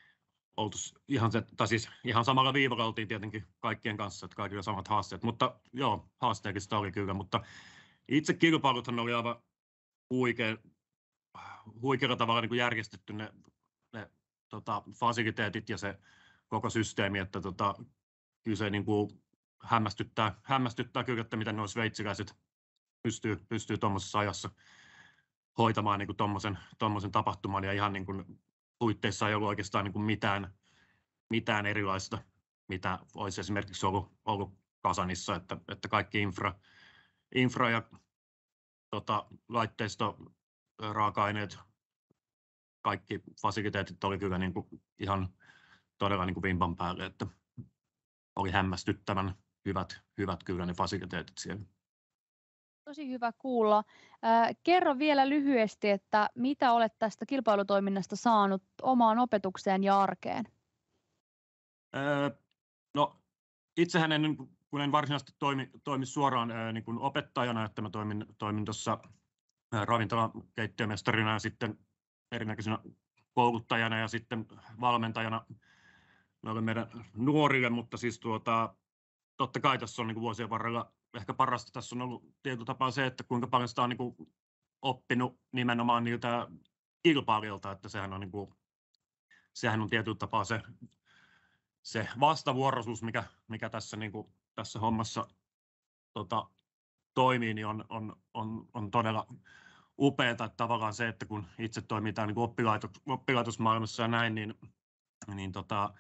oltu ihan, se, tai siis ihan samalla viivalla oltiin tietenkin kaikkien kanssa, että kaikilla samat haasteet, mutta joo, haasteekin sitä oli kyllä, mutta itse kilpailuthan oli aivan huikea, huikealla tavalla niin kuin järjestetty ne, ne tota, fasiliteetit ja se koko systeemi, että tota, kyllä se niin kuin hämmästyttää, hämmästyttää kyllä, että miten nuo sveitsiläiset pystyy, pystyy tuommoisessa ajassa hoitamaan niin kuin tommosen, tommosen tapahtuman, ja ihan niin kuin puitteissa ei ollut oikeastaan niin kuin mitään, mitään erilaista, mitä olisi esimerkiksi ollut, ollut Kazanissa, että, että kaikki infra, infra ja tota, laitteisto, raaka-aineet, kaikki fasiliteetit oli kyllä niin kuin ihan todella niin kuin vimpan päälle, että oli hämmästyttävän hyvät, hyvät kyllä ne fasiliteetit siellä. Tosi hyvä kuulla. Äh, kerro vielä lyhyesti, että mitä olet tästä kilpailutoiminnasta saanut omaan opetukseen ja arkeen? Öö, no, itsehän en, kun en varsinaisesti toimi, toimi suoraan ää, niin kuin opettajana, että mä toimin, toimin tuossa ravintolan keittiömestarina ja sitten erinäköisenä kouluttajana ja sitten valmentajana noille meidän nuorille, mutta siis tuota, totta kai tässä on niin kuin vuosien varrella ehkä parasta tässä on ollut tietyllä tapaa se, että kuinka paljon sitä on niin kuin oppinut nimenomaan niiltä kilpailijoilta, että sehän on, niin kuin, sehän on tietyllä tapaa se, se vastavuoroisuus, mikä, mikä tässä, niin kuin, tässä hommassa tota, toimii, niin on, on, on, on todella upeaa, että tavallaan se, että kun itse toimii täällä niin oppilaitos, oppilaitusmaailmassa ja näin, niin, niin tota,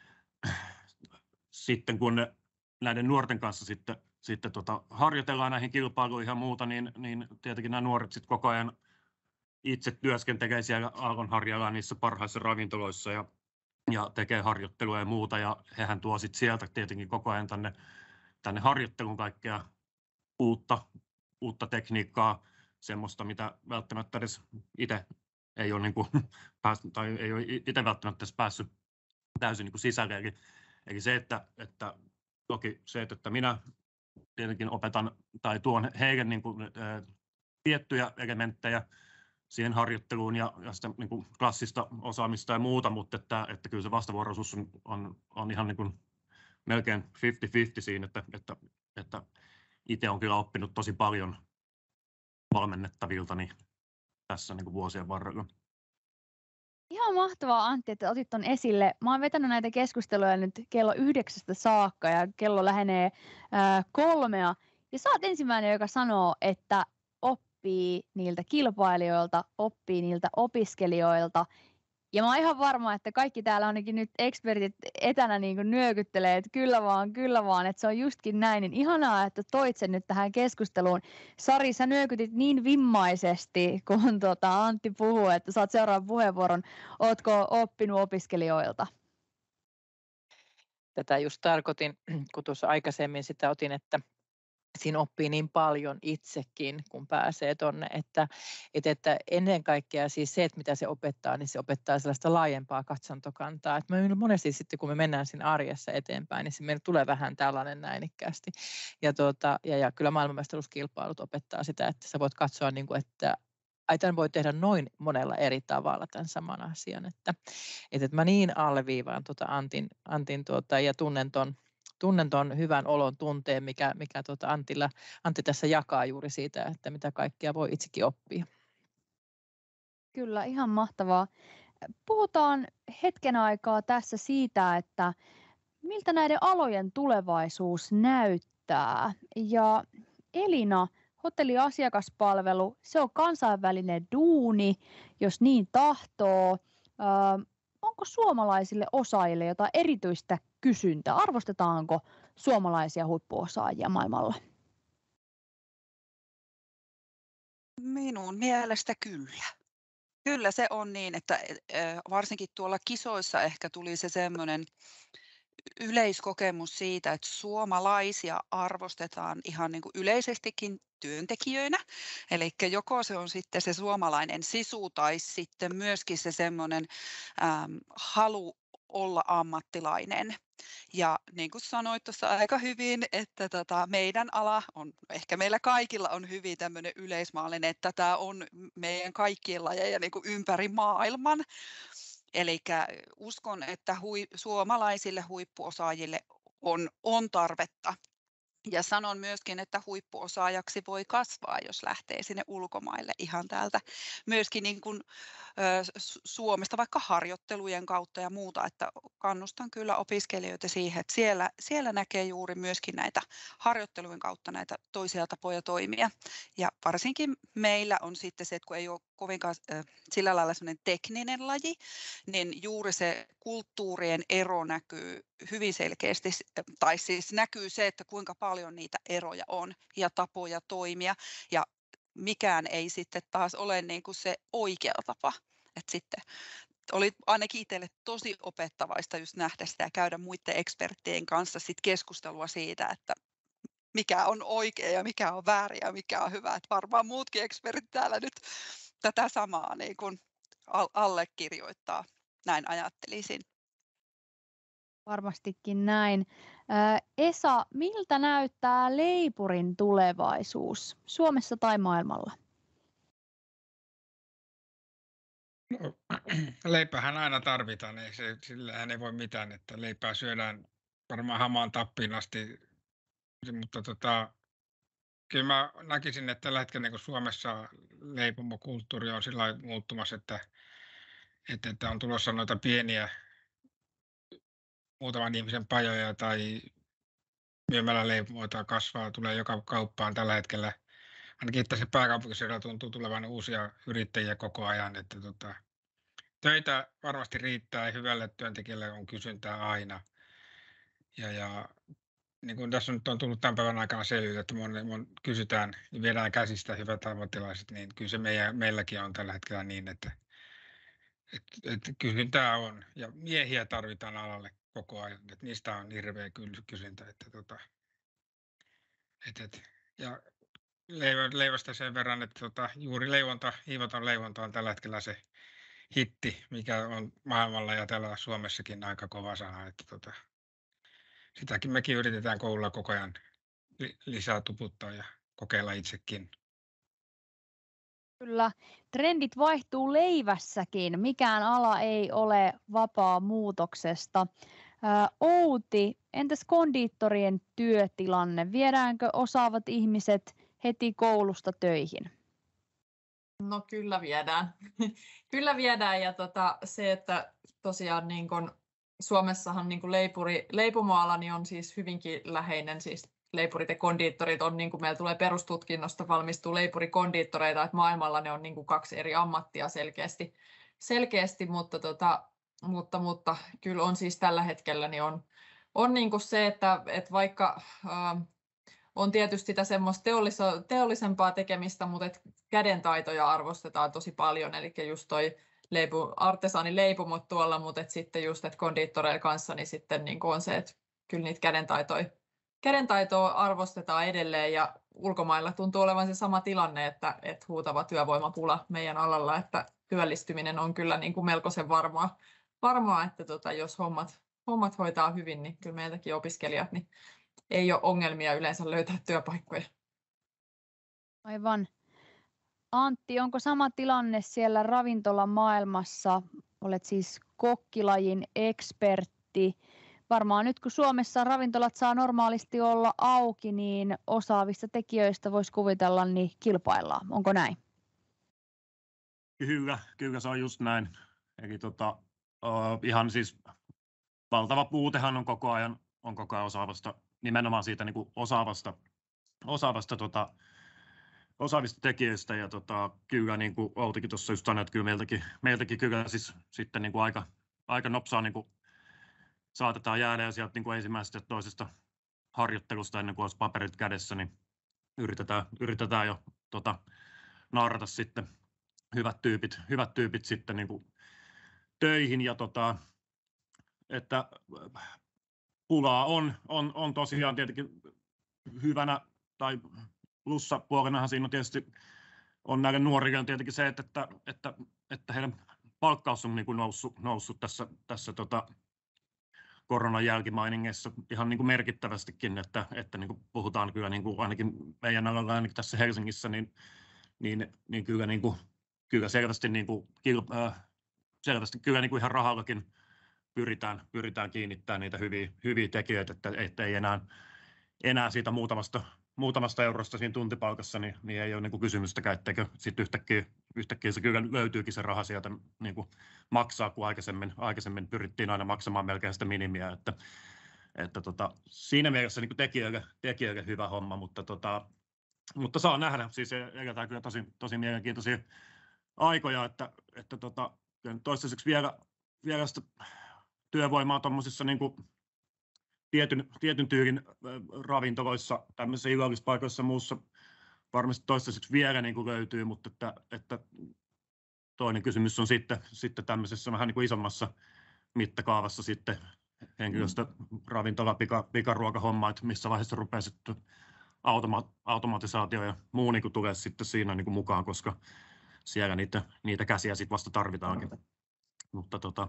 sitten kun näiden nuorten kanssa sitten, sitten tota, harjoitellaan näihin kilpailuihin ja muuta, niin, niin tietenkin nämä nuoret sitten koko ajan itse työskentelee siellä Aallonharjalla niissä parhaissa ravintoloissa ja, ja tekee harjoittelua ja muuta, ja hehän tuo sitten sieltä tietenkin koko ajan tänne, tänne harjoitteluun kaikkea uutta, uutta tekniikkaa, semmoista, mitä välttämättä edes itse ei ole, niin kuin, päässyt, tai ei ole itse välttämättä edes päässyt täysin niin kuin sisälle. Eli, eli se, että, että toki se, että minä tietenkin opetan tai tuon heille niin kuin, ää, tiettyjä elementtejä siihen harjoitteluun ja, ja sitä niin kuin klassista osaamista ja muuta, mutta että, että kyllä se vastavuoroisuus on, on, on ihan niin kuin melkein viisikymmentä viisikymmentä siinä, että, että, että itse olen kyllä oppinut tosi paljon valmennettaviltani tässä niin kuin vuosien varrella. Ihan mahtavaa, Antti, että otit ton esille. Mä oon vetänyt näitä keskusteluja nyt kello yhdeksästä saakka ja kello lähenee ää, kolmea. Ja sä oot ensimmäinen, joka sanoo, että oppii niiltä kilpailijoilta, oppii niiltä opiskelijoilta. Ja mä oon ihan varma, että kaikki täällä ainakin nyt ekspertit etänä niin kuin nyökyttelee, että kyllä vaan, kyllä vaan, että se on justkin näin. Niin ihanaa, että toit sen nyt tähän keskusteluun. Sari, sä nyökytit niin vimmaisesti, kun tota Antti puhuu, että saat seuraavan puheenvuoron. Ootko oppinut opiskelijoilta? Tätä just tarkoitin, kun tuossa aikaisemmin sitä otin, että siinä oppii niin paljon itsekin, kun pääsee tuonne, että, että, että ennen kaikkea siis se, että mitä se opettaa, niin se opettaa sellaista laajempaa katsantokantaa. Että me monesti sitten, kun me mennään siinä arjessa eteenpäin, niin se meille tulee vähän tällainen näinikkäästi. Ja, tuota, ja, ja kyllä maailmanmestaruuskilpailut opettaa sitä, että sä voit katsoa, niin kuin, että ai tämän voi tehdä noin monella eri tavalla tämän saman asian. Että, että, että mä niin alleviivaan tuota Antin, Antin tuota, ja tunnen ton, tunnen ton hyvän olon tunteen, mikä, mikä tuota Antilla, Antti tässä jakaa juuri siitä, että mitä kaikkea voi itsekin oppia. Kyllä, ihan mahtavaa. Puhutaan hetken aikaa tässä siitä, että miltä näiden alojen tulevaisuus näyttää. Ja Elina, hotelliasiakaspalvelu, se on kansainvälinen duuni, jos niin tahtoo. Öö, onko suomalaisille osaajille jotain erityistä kysyntää? Arvostetaanko suomalaisia huippuosaajia maailmalla? Minun mielestä kyllä. Kyllä se on niin, että varsinkin tuolla kisoissa ehkä tuli se semmoinen yleiskokemus siitä, että suomalaisia arvostetaan ihan niin kuin yleisestikin työntekijöinä. Eli joko se on sitten se suomalainen sisu tai sitten myöskin se semmoinen äm, halu olla ammattilainen. Ja niin kuin sanoit tuossa aika hyvin, että tota, meidän ala on, ehkä meillä kaikilla on hyvin tämmöinen yleismaallinen, että tämä on meidän kaikkien lajeja niin kuin ympäri maailman. Eli uskon, että hui, suomalaisille huippuosaajille on, on tarvetta. Ja sanon myöskin, että huippuosaajaksi voi kasvaa, jos lähtee sinne ulkomaille ihan täältä myöskin niin kuin, ö, Suomesta vaikka harjoittelujen kautta ja muuta, että kannustan kyllä opiskelijoita siihen, että siellä, siellä näkee juuri myöskin näitä harjoittelujen kautta näitä toisia tapoja toimia. Ja varsinkin meillä on sitten se, että kun ei ole kovinkaan ö, sillä lailla sellainen tekninen laji, niin juuri se kulttuurien ero näkyy hyvin selkeästi, tai siis näkyy se, että kuinka paljon niitä eroja on ja tapoja toimia, ja mikään ei sitten taas ole niin kuin se oikea tapa. Et sitten oli ainakin itselle tosi opettavaista just nähdä sitä ja käydä muiden eksperttien kanssa sit keskustelua siitä, että mikä on oikea ja mikä on väärin ja mikä on hyvä. Et varmaan muutkin ekspertit täällä nyt tätä samaa niin kuin allekirjoittaa, näin ajattelisin. Varmastikin näin. Esa, miltä näyttää leipurin tulevaisuus Suomessa tai maailmalla? No, leipähän aina tarvitaan, ei se, sillähän ei voi mitään, että leipää syödään varmaan hamaan tappiin asti, mutta tota, kyllä mä näkisin, että tällä hetkellä niin Suomessa leipomokulttuuri on sillä lailla muuttumassa, että, että, että on tulossa noita pieniä muutaman ihmisen pajoja tai myymällä leipomoita kasvaa, tulee joka kauppaan tällä hetkellä. Ainakin tässä pääkaupunkiseudulla tuntuu tulevan uusia yrittäjiä koko ajan, että tota, töitä varmasti riittää ja hyvälle työntekijälle on kysyntää aina. Ja, ja niin kuin tässä nyt on tullut tämän päivän aikana selville, että mon, mon kysytään ja viedään käsistä hyvät ammattilaiset, niin kyllä se meidän, meilläkin on tällä hetkellä niin, että, että, että kysyntää on ja miehiä tarvitaan alalle koko ajan, että niistä on hirveä kysyntä. Että, tota, että, että, ja leivästä sen verran, että tota, juuri leivonta, hiivaton leivonta on tällä hetkellä se hitti, mikä on maailmalla ja täällä Suomessakin aika kova sana, että tota, sitäkin mekin yritetään koululla koko ajan lisää tuputtaa ja kokeilla itsekin. Kyllä, trendit vaihtuu leivässäkin. Mikään ala ei ole vapaa muutoksesta. Ää, Outi, entäs kondiittorien työtilanne? Viedäänkö osaavat ihmiset heti koulusta töihin? No kyllä viedään. Kyllä viedään ja tota, se, että tosiaan niin kun Suomessahan niin kun leipuri, leipomoala niin on siis hyvinkin läheinen, siis leipurit ja kondiittorit on, niin kuin meillä tulee perustutkinnosta valmistuu leipurikondiittoreita, että maailmalla ne on niin kuin kaksi eri ammattia selkeästi, selkeästi mutta, tota, mutta, mutta kyllä on siis tällä hetkellä niin on, on niin kuin se, että, että vaikka äh, on tietysti sitä semmoista teollis- teollisempaa tekemistä, mutta et kädentaitoja arvostetaan tosi paljon, eli just toi leipu, artesaanileipumot tuolla, mutta et sitten just, että kondiittoreilla kanssa, niin sitten niin on se, että kyllä niitä kädentaitoja, kädentaitoa arvostetaan edelleen, ja ulkomailla tuntuu olevan se sama tilanne, että, että huutava työvoimapula meidän alalla, että työllistyminen on kyllä niin kuin melkoisen varmaa, varmaa että tota, jos hommat, hommat hoitaa hyvin, niin kyllä meiltäkin opiskelijat, niin ei ole ongelmia yleensä löytää työpaikkoja. Aivan. Antti, onko sama tilanne siellä ravintolamaailmassa? Olet siis kokkilajin ekspertti. Varmaan nyt kun Suomessa ravintolat saa normaalisti olla auki, niin osaavista tekijöistä voisi kuvitella, niin kilpaillaan. Onko näin? Kyllä, kyllä se on just näin. Eli tota, uh, ihan siis valtava puutehan on koko ajan, on koko ajan osaavasta, nimenomaan siitä niin kuin osaavasta, osaavasta tota, osaavista tekijöistä, ja tota, kyllä niin kuin Outikin tuossa just sanoi, että kyllä meiltäkin, meiltäkin kyllä siis sitten niin kuin aika, aika nopsaa niin kuin saatetaan jäädä, ja sieltä niin kuin ensimmäisestä ja toisesta harjoittelusta ennen kuin olisi paperit kädessä, niin yritetään, yritetään jo tota, naarata sitten hyvät tyypit, hyvät tyypit sitten niin kuin töihin, ja tota, että pulaa on, on, on tosiaan tietenkin hyvänä, tai plussapuolenahan siinä on tietysti on näille nuorille on tietenkin se, että, että, että, että heidän palkkaus on niin kuin noussut, noussut tässä, tässä tota, koronan jälkimainingeissa ihan niin kuin merkittävästikin, että, että niin kuin puhutaan kyllä niin kuin ainakin meidän alalla, ainakin tässä Helsingissä, niin, niin, niin kyllä, niin kuin, kyllä selvästi niin kuin kilpa, äh, selvästi kyllä niin kuin ihan rahallakin pyritään, pyritään kiinnittämään niitä hyviä, hyviä tekijöitä, että, että ei enää, enää siitä muutamasta, muutamasta eurosta siinä tuntipalkassa, niin, niin ei ole niin kuin kysymystäkään, etteikö sitten yhtäkkiä, yhtäkkiä se kyllä löytyykin se raha sieltä niin kuin maksaa, kun aikaisemmin, aikaisemmin pyrittiin aina maksamaan melkein sitä minimiä, että, että tota, siinä mielessä niin kuin tekijöille, tekijöille hyvä homma, mutta, tota, mutta saa nähdä, siis eletään kyllä tosi, tosi mielenkiintoisia aikoja, että, että tota, toistaiseksi vielä, vielä sitä työvoimaa tuommoisissa niin kuin tietyn, tietyn tyylin ravintoloissa, tämmöisissä illallispaikoissa ja muussa varmasti toistaiseksi vielä niin kuin löytyy, mutta että, että toinen kysymys on sitten, sitten tämmöisessä vähän niin kuin isommassa mittakaavassa sitten henkilöstö ravintola, pika, pikaruokahomma, että missä vaiheessa rupeaa sitten automa- automatisaatio ja muu niin kuin tulee sitten siinä niin kuin mukaan, koska siellä niitä, niitä käsiä sitten vasta tarvitaankin. Mutta tota,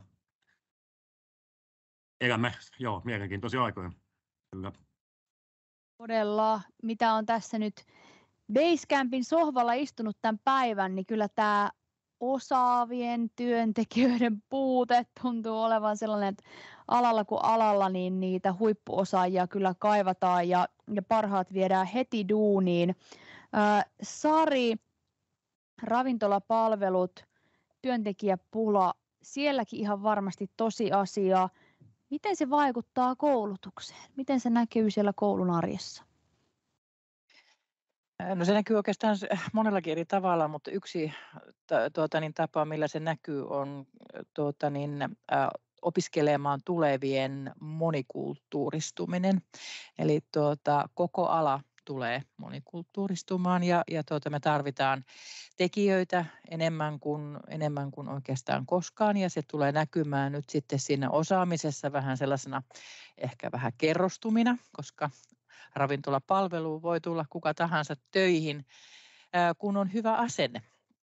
elämme, joo, mielenkiintoisia aikoja. Kyllä. Todella, mitä on tässä nyt Basecampin sohvalla istunut tämän päivän, niin kyllä tämä osaavien työntekijöiden puute tuntuu olevan sellainen, että alalla kuin alalla niin niitä huippuosaajia kyllä kaivataan ja, ja parhaat viedään heti duuniin. Ää, Sari, ravintolapalvelut, työntekijäpula, sielläkin ihan varmasti tosiasia. Miten se vaikuttaa koulutukseen? Miten se näkyy siellä koulun arjessa? No se näkyy oikeastaan monellakin eri tavalla, mutta yksi tuota, niin, tapa, millä se näkyy, on tuota, niin, ä, opiskelemaan tulevien monikulttuuristuminen. Eli tuota, koko ala tulee monikulttuuristumaan ja, ja tuota, me tarvitaan tekijöitä enemmän kuin, enemmän kuin oikeastaan koskaan ja se tulee näkymään nyt sitten siinä osaamisessa vähän sellaisena ehkä vähän kerrostumina, koska ravintolapalveluun voi tulla kuka tahansa töihin, kun on hyvä asenne.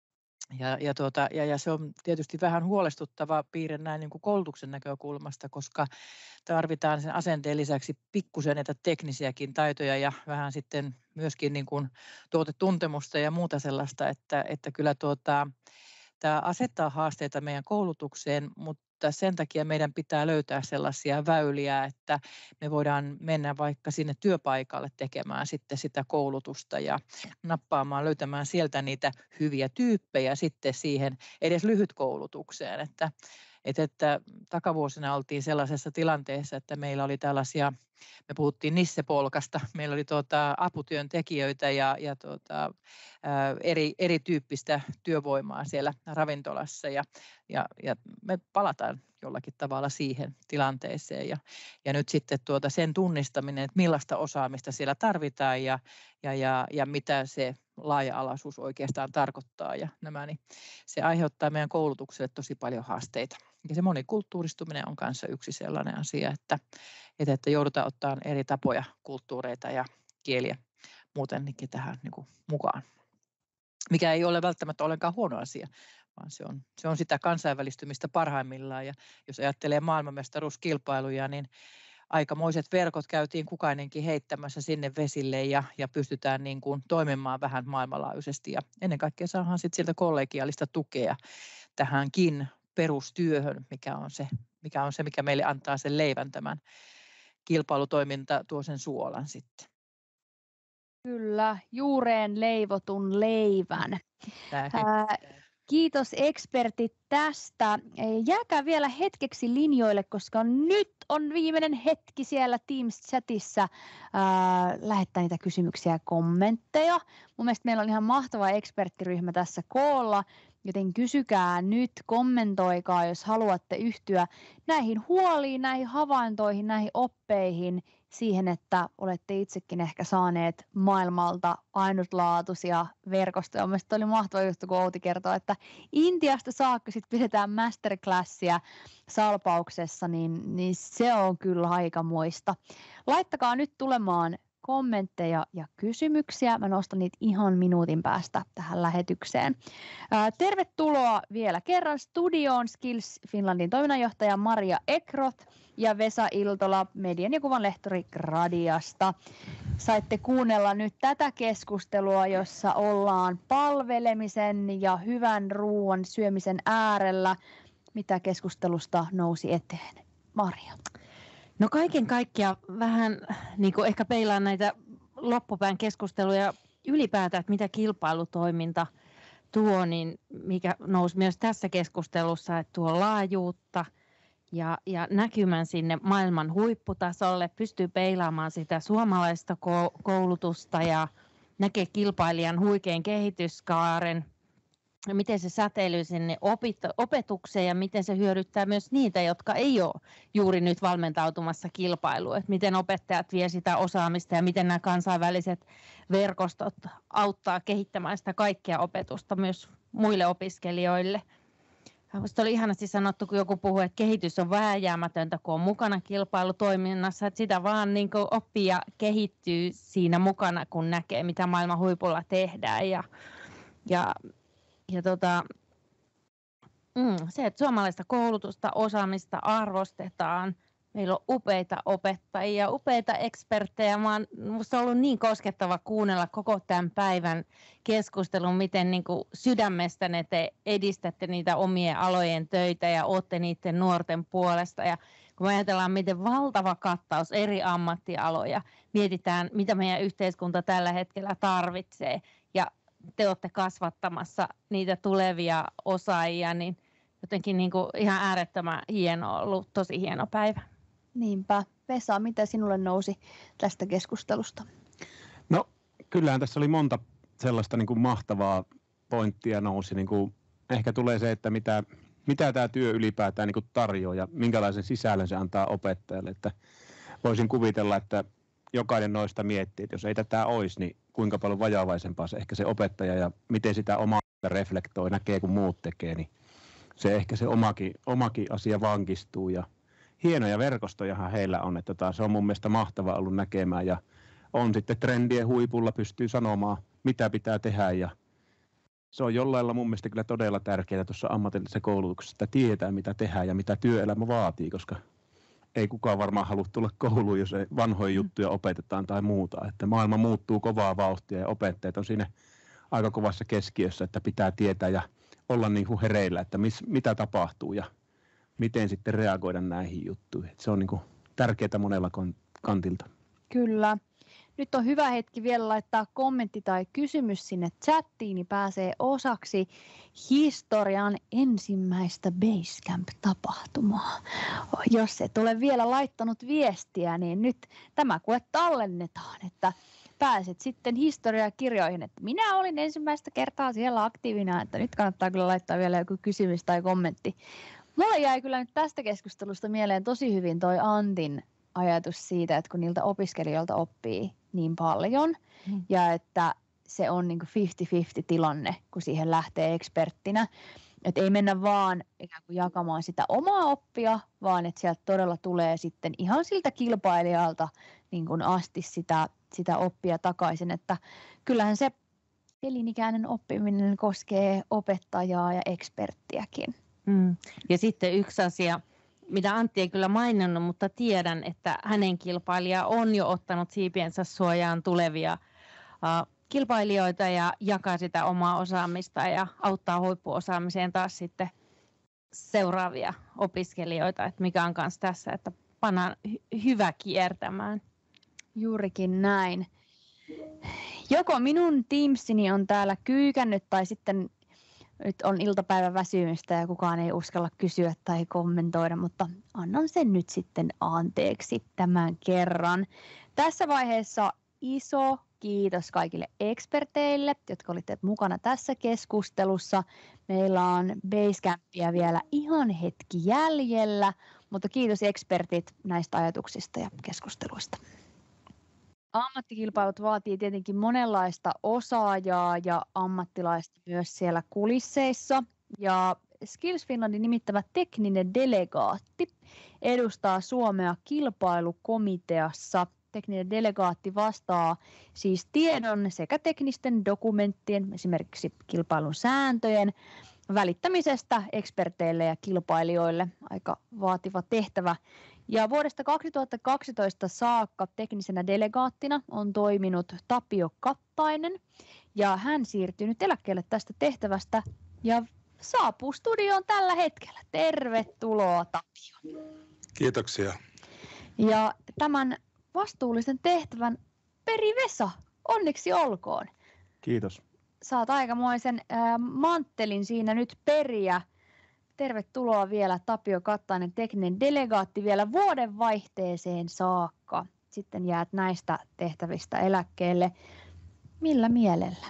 Ja, ja, tuota, ja, ja se on tietysti vähän huolestuttava piirre näin niin kuin koulutuksen näkökulmasta, koska tarvitaan sen asenteen lisäksi pikkusen näitä teknisiäkin taitoja ja vähän sitten myöskin niin kuin tuotetuntemusta ja muuta sellaista, että, että kyllä tuota, tämä asettaa haasteita meidän koulutukseen, mutta sen takia meidän pitää löytää sellaisia väyliä, että me voidaan mennä vaikka sinne työpaikalle tekemään sitten sitä koulutusta ja nappaamaan, löytämään sieltä niitä hyviä tyyppejä sitten siihen edes lyhytkoulutukseen, että Että, että takavuosina oltiin sellaisessa tilanteessa, että meillä oli tällaisia, me puhuttiin nissepolkasta, meillä oli tuota, aputyöntekijöitä ja, ja tuota, ää, eri, erityyppistä työvoimaa siellä ravintolassa ja, ja, ja me palataan jollakin tavalla siihen tilanteeseen ja, ja nyt sitten tuota sen tunnistaminen, että millaista osaamista siellä tarvitaan ja, ja, ja, ja mitä se laaja-alaisuus oikeastaan tarkoittaa ja nämä, niin se aiheuttaa meidän koulutukselle tosi paljon haasteita. Ja se monikulttuuristuminen on kanssa yksi sellainen asia, että, että, että joudutaan ottamaan eri tapoja, kulttuureita ja kieliä muutenkin tähän niin kuin mukaan. Mikä ei ole välttämättä ollenkaan huono asia, vaan se on, se on sitä kansainvälistymistä parhaimmillaan. Ja jos ajattelee maailmanmestaruuskilpailuja, niin aikamoiset verkot käytiin kukainenkin heittämässä sinne vesille ja, ja pystytään niin kuin toimimaan vähän maailmanlaajuisesti. Ja ennen kaikkea saadaan sitten sieltä kollegiaalista tukea tähänkin perustyöhön, mikä on se, mikä on se, mikä meille antaa sen leivän, tämän kilpailutoiminta tuo sen suolan sitten. Kyllä, juureen leivotun leivän. Ää, kiitos ekspertit tästä. Jääkää vielä hetkeksi linjoille, koska nyt on viimeinen hetki siellä Teams-chatissa ää, lähettää niitä kysymyksiä ja kommentteja. Mun mielestä meillä on ihan mahtava eksperttiryhmä tässä koolla, joten kysykää nyt, kommentoikaa, jos haluatte yhtyä näihin huoliin, näihin havaintoihin, näihin oppeihin, siihen, että olette itsekin ehkä saaneet maailmalta ainutlaatuisia verkostoja. Mielestäni oli mahtava juttu, kun Outi kertoi, että Intiasta saakka sit pidetään masterclassia Salpauksessa, niin, niin se on kyllä aikamoista. Laittakaa nyt tulemaan kommentteja ja kysymyksiä. Mä nostan niitä ihan minuutin päästä tähän lähetykseen. Ää, tervetuloa vielä kerran studioon Skills Finlandin toiminnanjohtaja Maria Ekroth ja Vesa Iltola, median ja kuvan lehtori Gradiasta. Saitte kuunnella nyt tätä keskustelua, jossa ollaan palvelemisen ja hyvän ruoan syömisen äärellä. mitä keskustelusta nousi eteen? Maria. No kaiken kaikkiaan vähän niin kuin ehkä peilaan näitä loppupään keskusteluja ylipäätään, että mitä kilpailutoiminta tuo, niin mikä nousi myös tässä keskustelussa, että tuo laajuutta ja, ja näkymän sinne maailman huipputasolle, pystyy peilaamaan sitä suomalaista koulutusta ja näkee kilpailijan huikean kehityskaaren, ja miten se säteilyy sinne opetukseen ja miten se hyödyttää myös niitä, jotka ei ole juuri nyt valmentautumassa kilpailuun. Että miten opettajat vie sitä osaamista ja miten nämä kansainväliset verkostot auttaa kehittämään sitä kaikkea opetusta myös muille opiskelijoille. Minusta oli ihanasti sanottu, kun joku puhuu, että kehitys on vääjäämätöntä, kun on mukana kilpailutoiminnassa, että sitä vaan niin kuin oppii ja kehittyy siinä mukana, kun näkee, mitä maailman huipulla tehdään. Ja, ja, ja tota, mm, se, että suomalaista koulutusta, osaamista arvostetaan. Meillä on upeita opettajia, upeita eksperttejä. Minusta on ollut niin koskettava kuunnella koko tämän päivän keskustelun, miten niin kuin sydämestänne te edistätte niitä omien alojen töitä ja olette niiden nuorten puolesta. Ja kun me ajatellaan, miten valtava kattaus eri ammattialoja, mietitään, mitä meidän yhteiskunta tällä hetkellä tarvitsee, ja te olette kasvattamassa niitä tulevia osaajia, niin jotenkin niin kuin ihan äärettömän hieno ollut, tosi hieno päivä. Niinpä. Vesa, mitä sinulle nousi tästä keskustelusta? No kyllähän tässä oli monta sellaista niin kuin mahtavaa pointtia nousi. Niin kuin ehkä tulee se, että mitä, mitä tämä työ ylipäätään niin kuin tarjoaa ja minkälaisen sisällön se antaa opettajalle. Että voisin kuvitella, että jokainen noista miettii, että jos ei tätä olisi, niin kuinka paljon vajavaisempaa se ehkä se opettaja ja miten sitä omaa reflektoi, näkee kun muut tekee, niin se ehkä se omakin, omakin asia vankistuu. Ja hienoja verkostojahan heillä on, että taas se on mun mielestä mahtava ollut näkemään ja on sitten trendien huipulla, pystyy sanomaan mitä pitää tehdä ja se on jollain lailla mun mielestä kyllä todella tärkeää tuossa ammatillisessa koulutuksessa, että tietää mitä tehdään ja mitä työelämä vaatii, koska ei kukaan varmaan halua tulla kouluun, jos ei vanhoja juttuja opetetaan tai muuta, että maailma muuttuu kovaa vauhtia ja opettajat on siinä aika kovassa keskiössä, että pitää tietää ja olla niin kuin hereillä, että mis, mitä tapahtuu ja miten sitten reagoida näihin juttuihin. Se on niin kuin tärkeää monella kantilta. Kyllä. Nyt on hyvä hetki vielä laittaa kommentti tai kysymys sinne chattiin, niin pääsee osaksi historian ensimmäistä Basecamp-tapahtumaa. Jos et ole vielä laittanut viestiä, niin nyt tämä kuule tallennetaan, että pääset sitten historiakirjoihin, että minä olin ensimmäistä kertaa siellä aktiivina, että nyt kannattaa kyllä laittaa vielä joku kysymys tai kommentti. Mulle jäi kyllä nyt tästä keskustelusta mieleen tosi hyvin toi Antin ajatus siitä, että kun niiltä opiskelijoilta oppii niin paljon mm. ja että se on niin kuin viisikymmentä viisikymmentä tilanne, kun siihen lähtee eksperttinä. Että ei mennä vaan ikään kuin jakamaan sitä omaa oppia, vaan että sieltä todella tulee sitten ihan siltä kilpailijalta niin kuin asti sitä, sitä oppia takaisin. Että kyllähän se elinikäinen oppiminen koskee opettajaa ja eksperttiäkin. Mm. Ja sitten yksi asia, mitä Antti ei kyllä maininnut, mutta tiedän, että hänen kilpailija on jo ottanut siipiensä suojaan tulevia uh, kilpailijoita ja jakaa sitä omaa osaamista ja auttaa huippuosaamiseen taas sitten seuraavia opiskelijoita, että mikä on kanssa tässä, että pannaan hy- hyvä kiertämään. Juurikin näin. Joko minun Teamsini on täällä kyykännyt tai sitten nyt on iltapäivän väsymystä ja kukaan ei uskalla kysyä tai kommentoida, mutta annan sen nyt sitten anteeksi tämän kerran. Tässä vaiheessa iso kiitos kaikille eksperteille, jotka olitte mukana tässä keskustelussa. Meillä on Basecampia vielä ihan hetki jäljellä, mutta kiitos ekspertit näistä ajatuksista ja keskusteluista. Ammattikilpailut vaatii tietenkin monenlaista osaajaa ja ammattilaista myös siellä kulisseissa. Ja Skills Finlandin nimittämä tekninen delegaatti edustaa Suomea kilpailukomiteassa. Tekninen delegaatti vastaa siis tiedon sekä teknisten dokumenttien, esimerkiksi kilpailun sääntöjen, välittämisestä eksperteille ja kilpailijoille. Aika vaativa tehtävä. Ja vuodesta kaksituhattakaksitoista saakka teknisenä delegaattina on toiminut Tapio Kattainen ja hän siirtyy nyt eläkkeelle tästä tehtävästä ja saapuu studioon tällä hetkellä. Tervetuloa, Tapio. Kiitoksia. Ja tämän vastuullisen tehtävän peri Vesa, onneksi olkoon. Kiitos. Saat aikamoisen äh, manttelin siinä nyt periä. Tervetuloa vielä Tapio Kattainen, tekninen delegaatti vielä vuoden vaihteeseen saakka. Sitten jäät näistä tehtävistä eläkkeelle. Millä mielellä?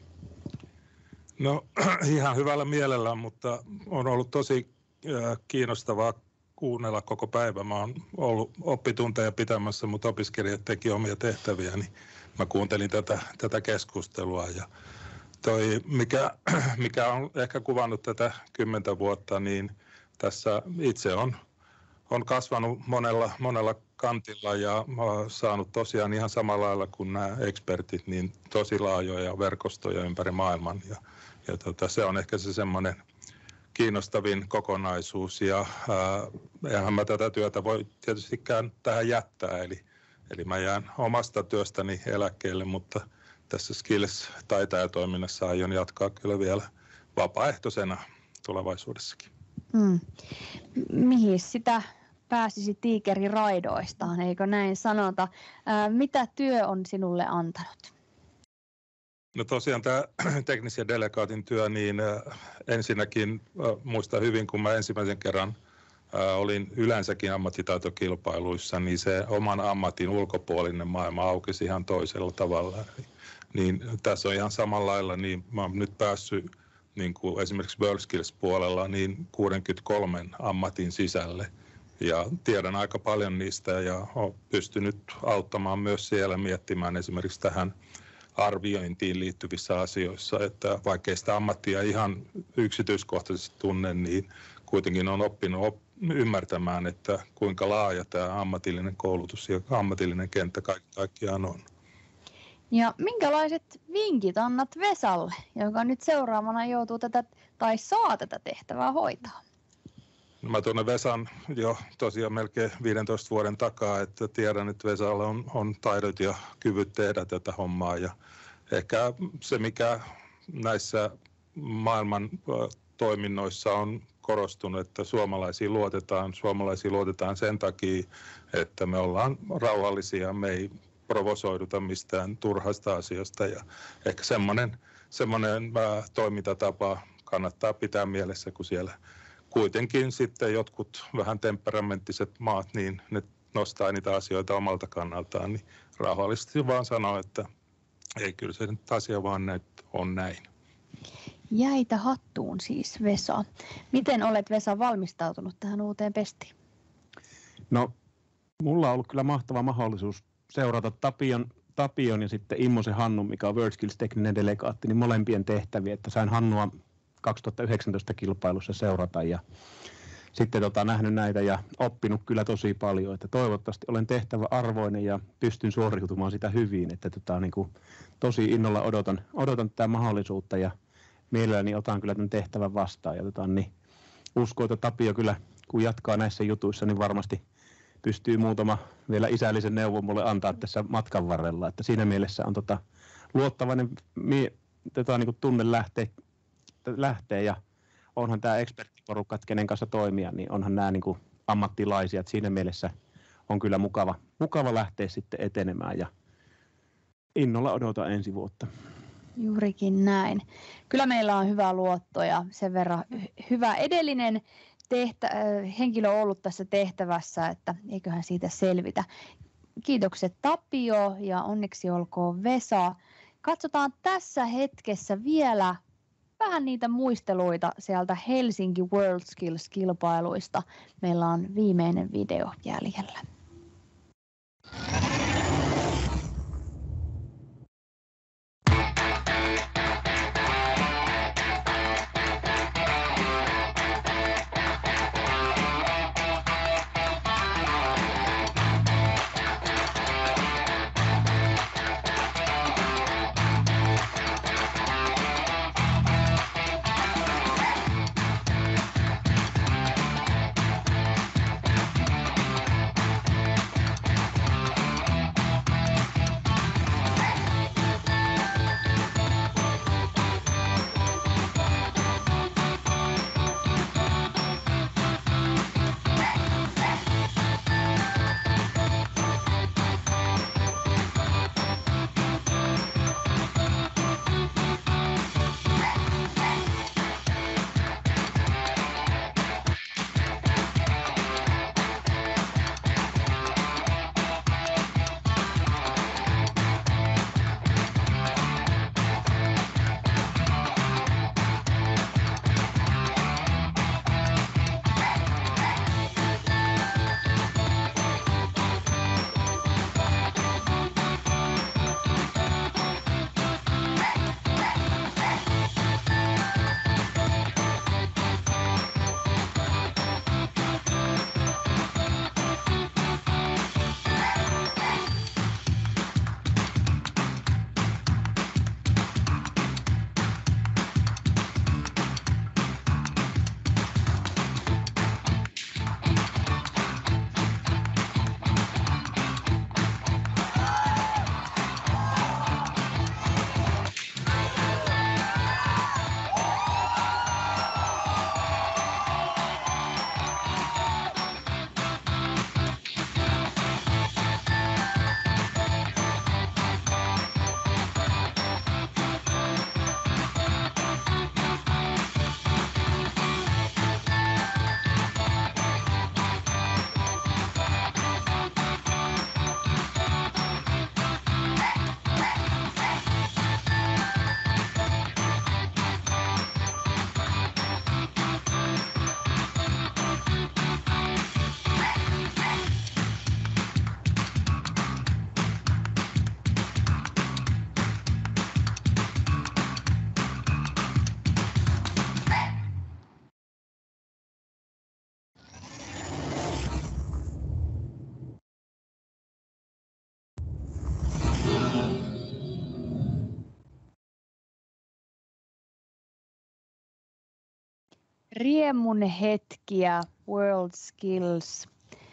No ihan hyvällä mielellä, mutta on ollut tosi kiinnostavaa kuunnella koko päivä. Mä oon ollut oppitunteja pitämässä, mutta opiskelijat teki omia tehtäviä, niin mä kuuntelin tätä, tätä keskustelua. Ja toi, mikä, mikä on ehkä kuvannut tätä kymmentä vuotta, niin tässä itse on, on kasvanut monella, monella kantilla ja saanut tosiaan ihan samalla lailla kuin nämä ekspertit, niin tosi laajoja verkostoja ympäri maailman. Ja, ja tota, se on ehkä se semmoinen kiinnostavin kokonaisuus ja ää, eihän mä tätä työtä voi tietystikään tähän jättää, eli, eli mä jään omasta työstäni eläkkeelle, mutta tässä Skills-taitajatoiminnassa aion jatkaa kyllä vielä vapaaehtoisena tulevaisuudessakin. Hmm. Mihin sitä pääsisi tiikerin raidoistaan, eikö näin sanota? Ää, mitä työ on sinulle antanut? No tosiaan tämä teknisen delegaatin työ, niin äh, ensinnäkin äh, muistan hyvin, kun mä ensimmäisen kerran äh, olin yleensäkin ammattitaitokilpailuissa, niin se oman ammatin ulkopuolinen maailma aukesi ihan toisella tavalla. Niin tässä on ihan samalla lailla, niin mä oon nyt päässyt niin kuin esimerkiksi WorldSkills-puolella niin kuusikymmentäkolme ammatin sisälle. Ja tiedän aika paljon niistä ja olen pystynyt auttamaan myös siellä miettimään esimerkiksi tähän arviointiin liittyvissä asioissa, että vaikkei sitä ammattia ihan yksityiskohtaisesti tunne, niin kuitenkin on oppinut op- ymmärtämään, että kuinka laaja tämä ammatillinen koulutus ja ammatillinen kenttä kaiken kaikkiaan on. Ja minkälaiset vinkit annat Vesalle, joka nyt seuraavana joutuu tätä tai saa tätä tehtävää hoitaa? No mä tunnen Vesan jo tosiaan melkein viidentoista vuoden takaa, että tiedän, että Vesalla on, on taidot ja kyvyt tehdä tätä hommaa. Ja ehkä se, mikä näissä maailman toiminnoissa on korostunut, että suomalaisiin luotetaan. Suomalaisiin luotetaan sen takia, että me ollaan rauhallisia, me ei provosoiduta mistään turhasta asiasta. Ja ehkä semmoinen, semmoinen toimintatapa kannattaa pitää mielessä, kun siellä kuitenkin sitten jotkut vähän temperamenttiset maat, niin ne nostaa niitä asioita omalta kannaltaan, niin rauhallisesti vaan sanoo, että ei kyllä se nyt asia vaan näin, on näin. Jäitä hattuun siis, Vesa. Miten olet, Vesa, valmistautunut tähän uuteen pestiin? No, mulla on ollut kyllä mahtava mahdollisuus seurata Tapion, Tapion ja sitten Immosen Hannun, mikä on WorldSkills tekninen delegaatti, niin molempien tehtäviä, että sain Hannua kaksituhattayhdeksäntoista kilpailussa seurata ja sitten tota, nähnyt näitä ja oppinut kyllä tosi paljon, että toivottavasti olen tehtävä arvoinen ja pystyn suoriutumaan sitä hyvin, että tota, niin kuin, tosi innolla odotan, odotan tätä mahdollisuutta ja mielelläni otan kyllä tämän tehtävän vastaan ja tota, niin uskon, että Tapio kyllä kun jatkaa näissä jutuissa, niin varmasti pystyy muutama vielä isällisen neuvon mulle antaa tässä matkan varrella, että siinä mielessä on tota, luottavainen mie, tota, niin kuin tunne lähtee lähtee ja onhan tämä eksperttiporukka, kenen kanssa toimia, niin onhan nämä niin kuin ammattilaisia, että siinä mielessä on kyllä mukava, mukava lähteä sitten etenemään ja innolla odotan ensi vuotta. Juurikin näin. Kyllä meillä on hyvä luotto ja sen verran hyvä edellinen tehtä, henkilö on ollut tässä tehtävässä, että eiköhän siitä selvitä. Kiitokset Tapio ja onneksi olkoon Vesa. Katsotaan tässä hetkessä vielä vähän niitä muisteluita sieltä Helsinki WorldSkills-kilpailuista. Meillä on viimeinen video jäljellä. Riemun hetkiä World Skills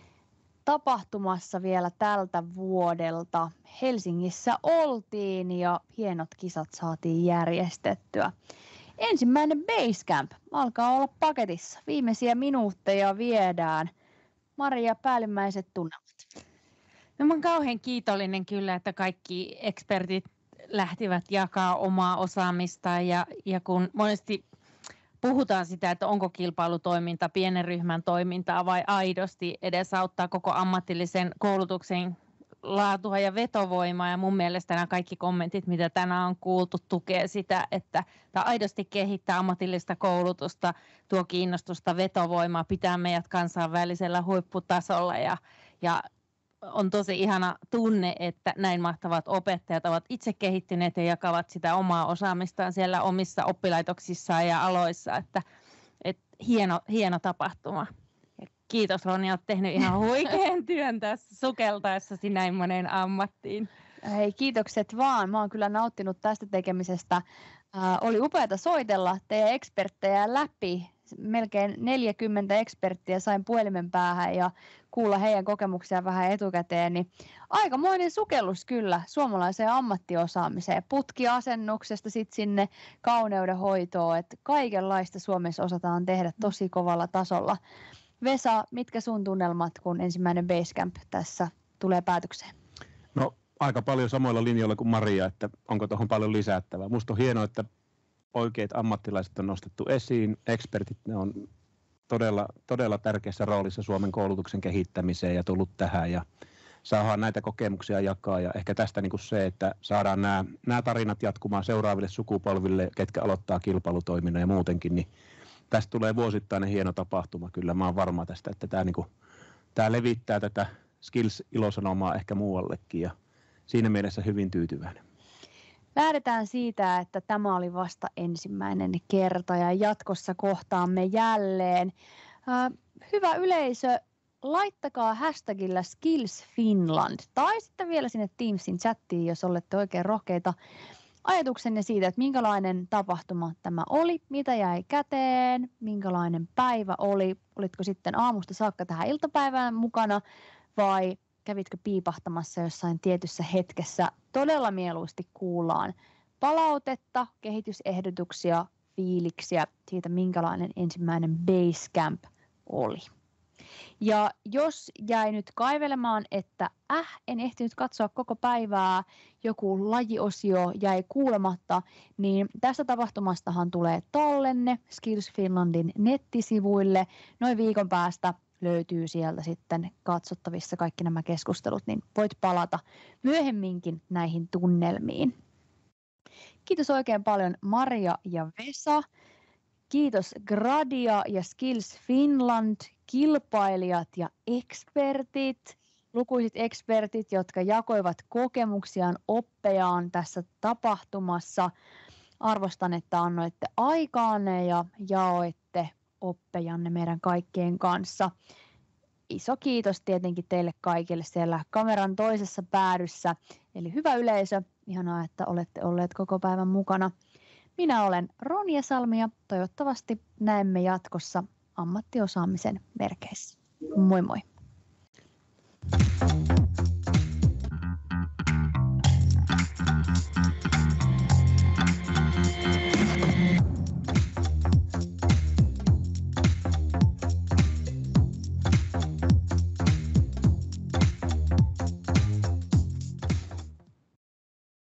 tapahtumassa vielä tältä vuodelta. Helsingissä oltiin ja hienot kisat saatiin järjestettyä. Ensimmäinen Basecamp alkaa olla paketissa. Viimeisiä minuutteja viedään. Maria, päällimmäiset tunnelmat. No, mä oon kauhean kiitollinen kyllä, että kaikki ekspertit lähtivät jakaa omaa osaamistaan ja, ja kun monesti puhutaan sitä, että onko kilpailutoiminta pienen ryhmän toimintaa vai aidosti edesauttaa koko ammatillisen koulutuksen laatua ja vetovoimaa. Ja mun mielestä nämä kaikki kommentit, mitä tänään on kuultu, tukee sitä, että tämä aidosti kehittää ammatillista koulutusta, tuo kiinnostusta, vetovoimaa, pitää meidät kansainvälisellä huipputasolla ja, ja on tosi ihana tunne, että näin mahtavat opettajat ovat itse kehittyneet ja jakavat sitä omaa osaamistaan siellä omissa oppilaitoksissaan ja aloissa, että, että hieno, hieno tapahtuma. Ja kiitos Ronja, olet tehnyt ihan huikean työn tässä sukeltaessasi näin moneen ammattiin. Hei, kiitokset vaan. Mä oon kyllä nauttinut tästä tekemisestä. Äh, oli upeata soitella teidän eksperttejä läpi. Melkein neljäkymmentä eksperttiä sain puhelimen päähän ja kuulla heidän kokemuksia vähän etukäteen. Niin aikamoinen sukellus kyllä suomalaiseen ammattiosaamiseen. Putkiasennuksesta sitten sinne kauneudenhoitoon. Että kaikenlaista Suomessa osataan tehdä tosi kovalla tasolla. Vesa, mitkä sun tunnelmat, kun ensimmäinen Basecamp tässä tulee päätökseen? No, aika paljon samoilla linjoilla kuin Maria, että onko tuohon paljon lisättävää. Musta on hienoa, että oikeat ammattilaiset on nostettu esiin, ekspertit, ne on todella, todella tärkeässä roolissa Suomen koulutuksen kehittämiseen ja tullut tähän ja saadaan näitä kokemuksia jakaa ja ehkä tästä niin kuin se, että saadaan nämä, nämä tarinat jatkumaan seuraaville sukupolville, ketkä aloittaa kilpailutoiminnan ja muutenkin, niin tästä tulee vuosittainen hieno tapahtuma. Kyllä mä oon varma tästä, että tämä, niin kuin, tämä levittää tätä Skills-ilosanomaa ehkä muuallekin ja siinä mielessä hyvin tyytyväinen. Lähdetään siitä, että tämä oli vasta ensimmäinen kerta ja jatkossa kohtaamme jälleen. Hyvä yleisö, laittakaa hashtagillä Skills Finland tai sitten vielä sinne Teamsin chattiin, jos olette oikein rohkeita, ajatuksenne siitä, että minkälainen tapahtuma tämä oli, mitä jäi käteen, minkälainen päivä oli, olitko sitten aamusta saakka tähän iltapäivään mukana vai kävitkö piipahtamassa jossain tietyssä hetkessä. Todella mieluusti kuullaan palautetta, kehitysehdotuksia, fiiliksiä siitä, minkälainen ensimmäinen Basecamp oli. Ja jos jäi nyt kaivelemaan, että äh, en ehtinyt katsoa koko päivää, joku lajiosio jäi kuulematta, niin tästä tapahtumastahan tulee tallenne Skills Finlandin nettisivuille. Noin viikon päästä löytyy sieltä sitten katsottavissa kaikki nämä keskustelut, niin voit palata myöhemminkin näihin tunnelmiin. Kiitos oikein paljon Maria ja Vesa. Kiitos Gradia ja Skills Finland, kilpailijat ja ekspertit, lukuiset ekspertit, jotka jakoivat kokemuksiaan, oppejaan tässä tapahtumassa. Arvostan, että annoitte aikaanne ja jaoitte oppejanne meidän kaikkien kanssa. Iso kiitos tietenkin teille kaikille siellä kameran toisessa päädyssä. Eli hyvä yleisö, ihanaa, että olette olleet koko päivän mukana. Minä olen Ronja Salmi ja toivottavasti näemme jatkossa ammattiosaamisen merkeissä. Moi moi!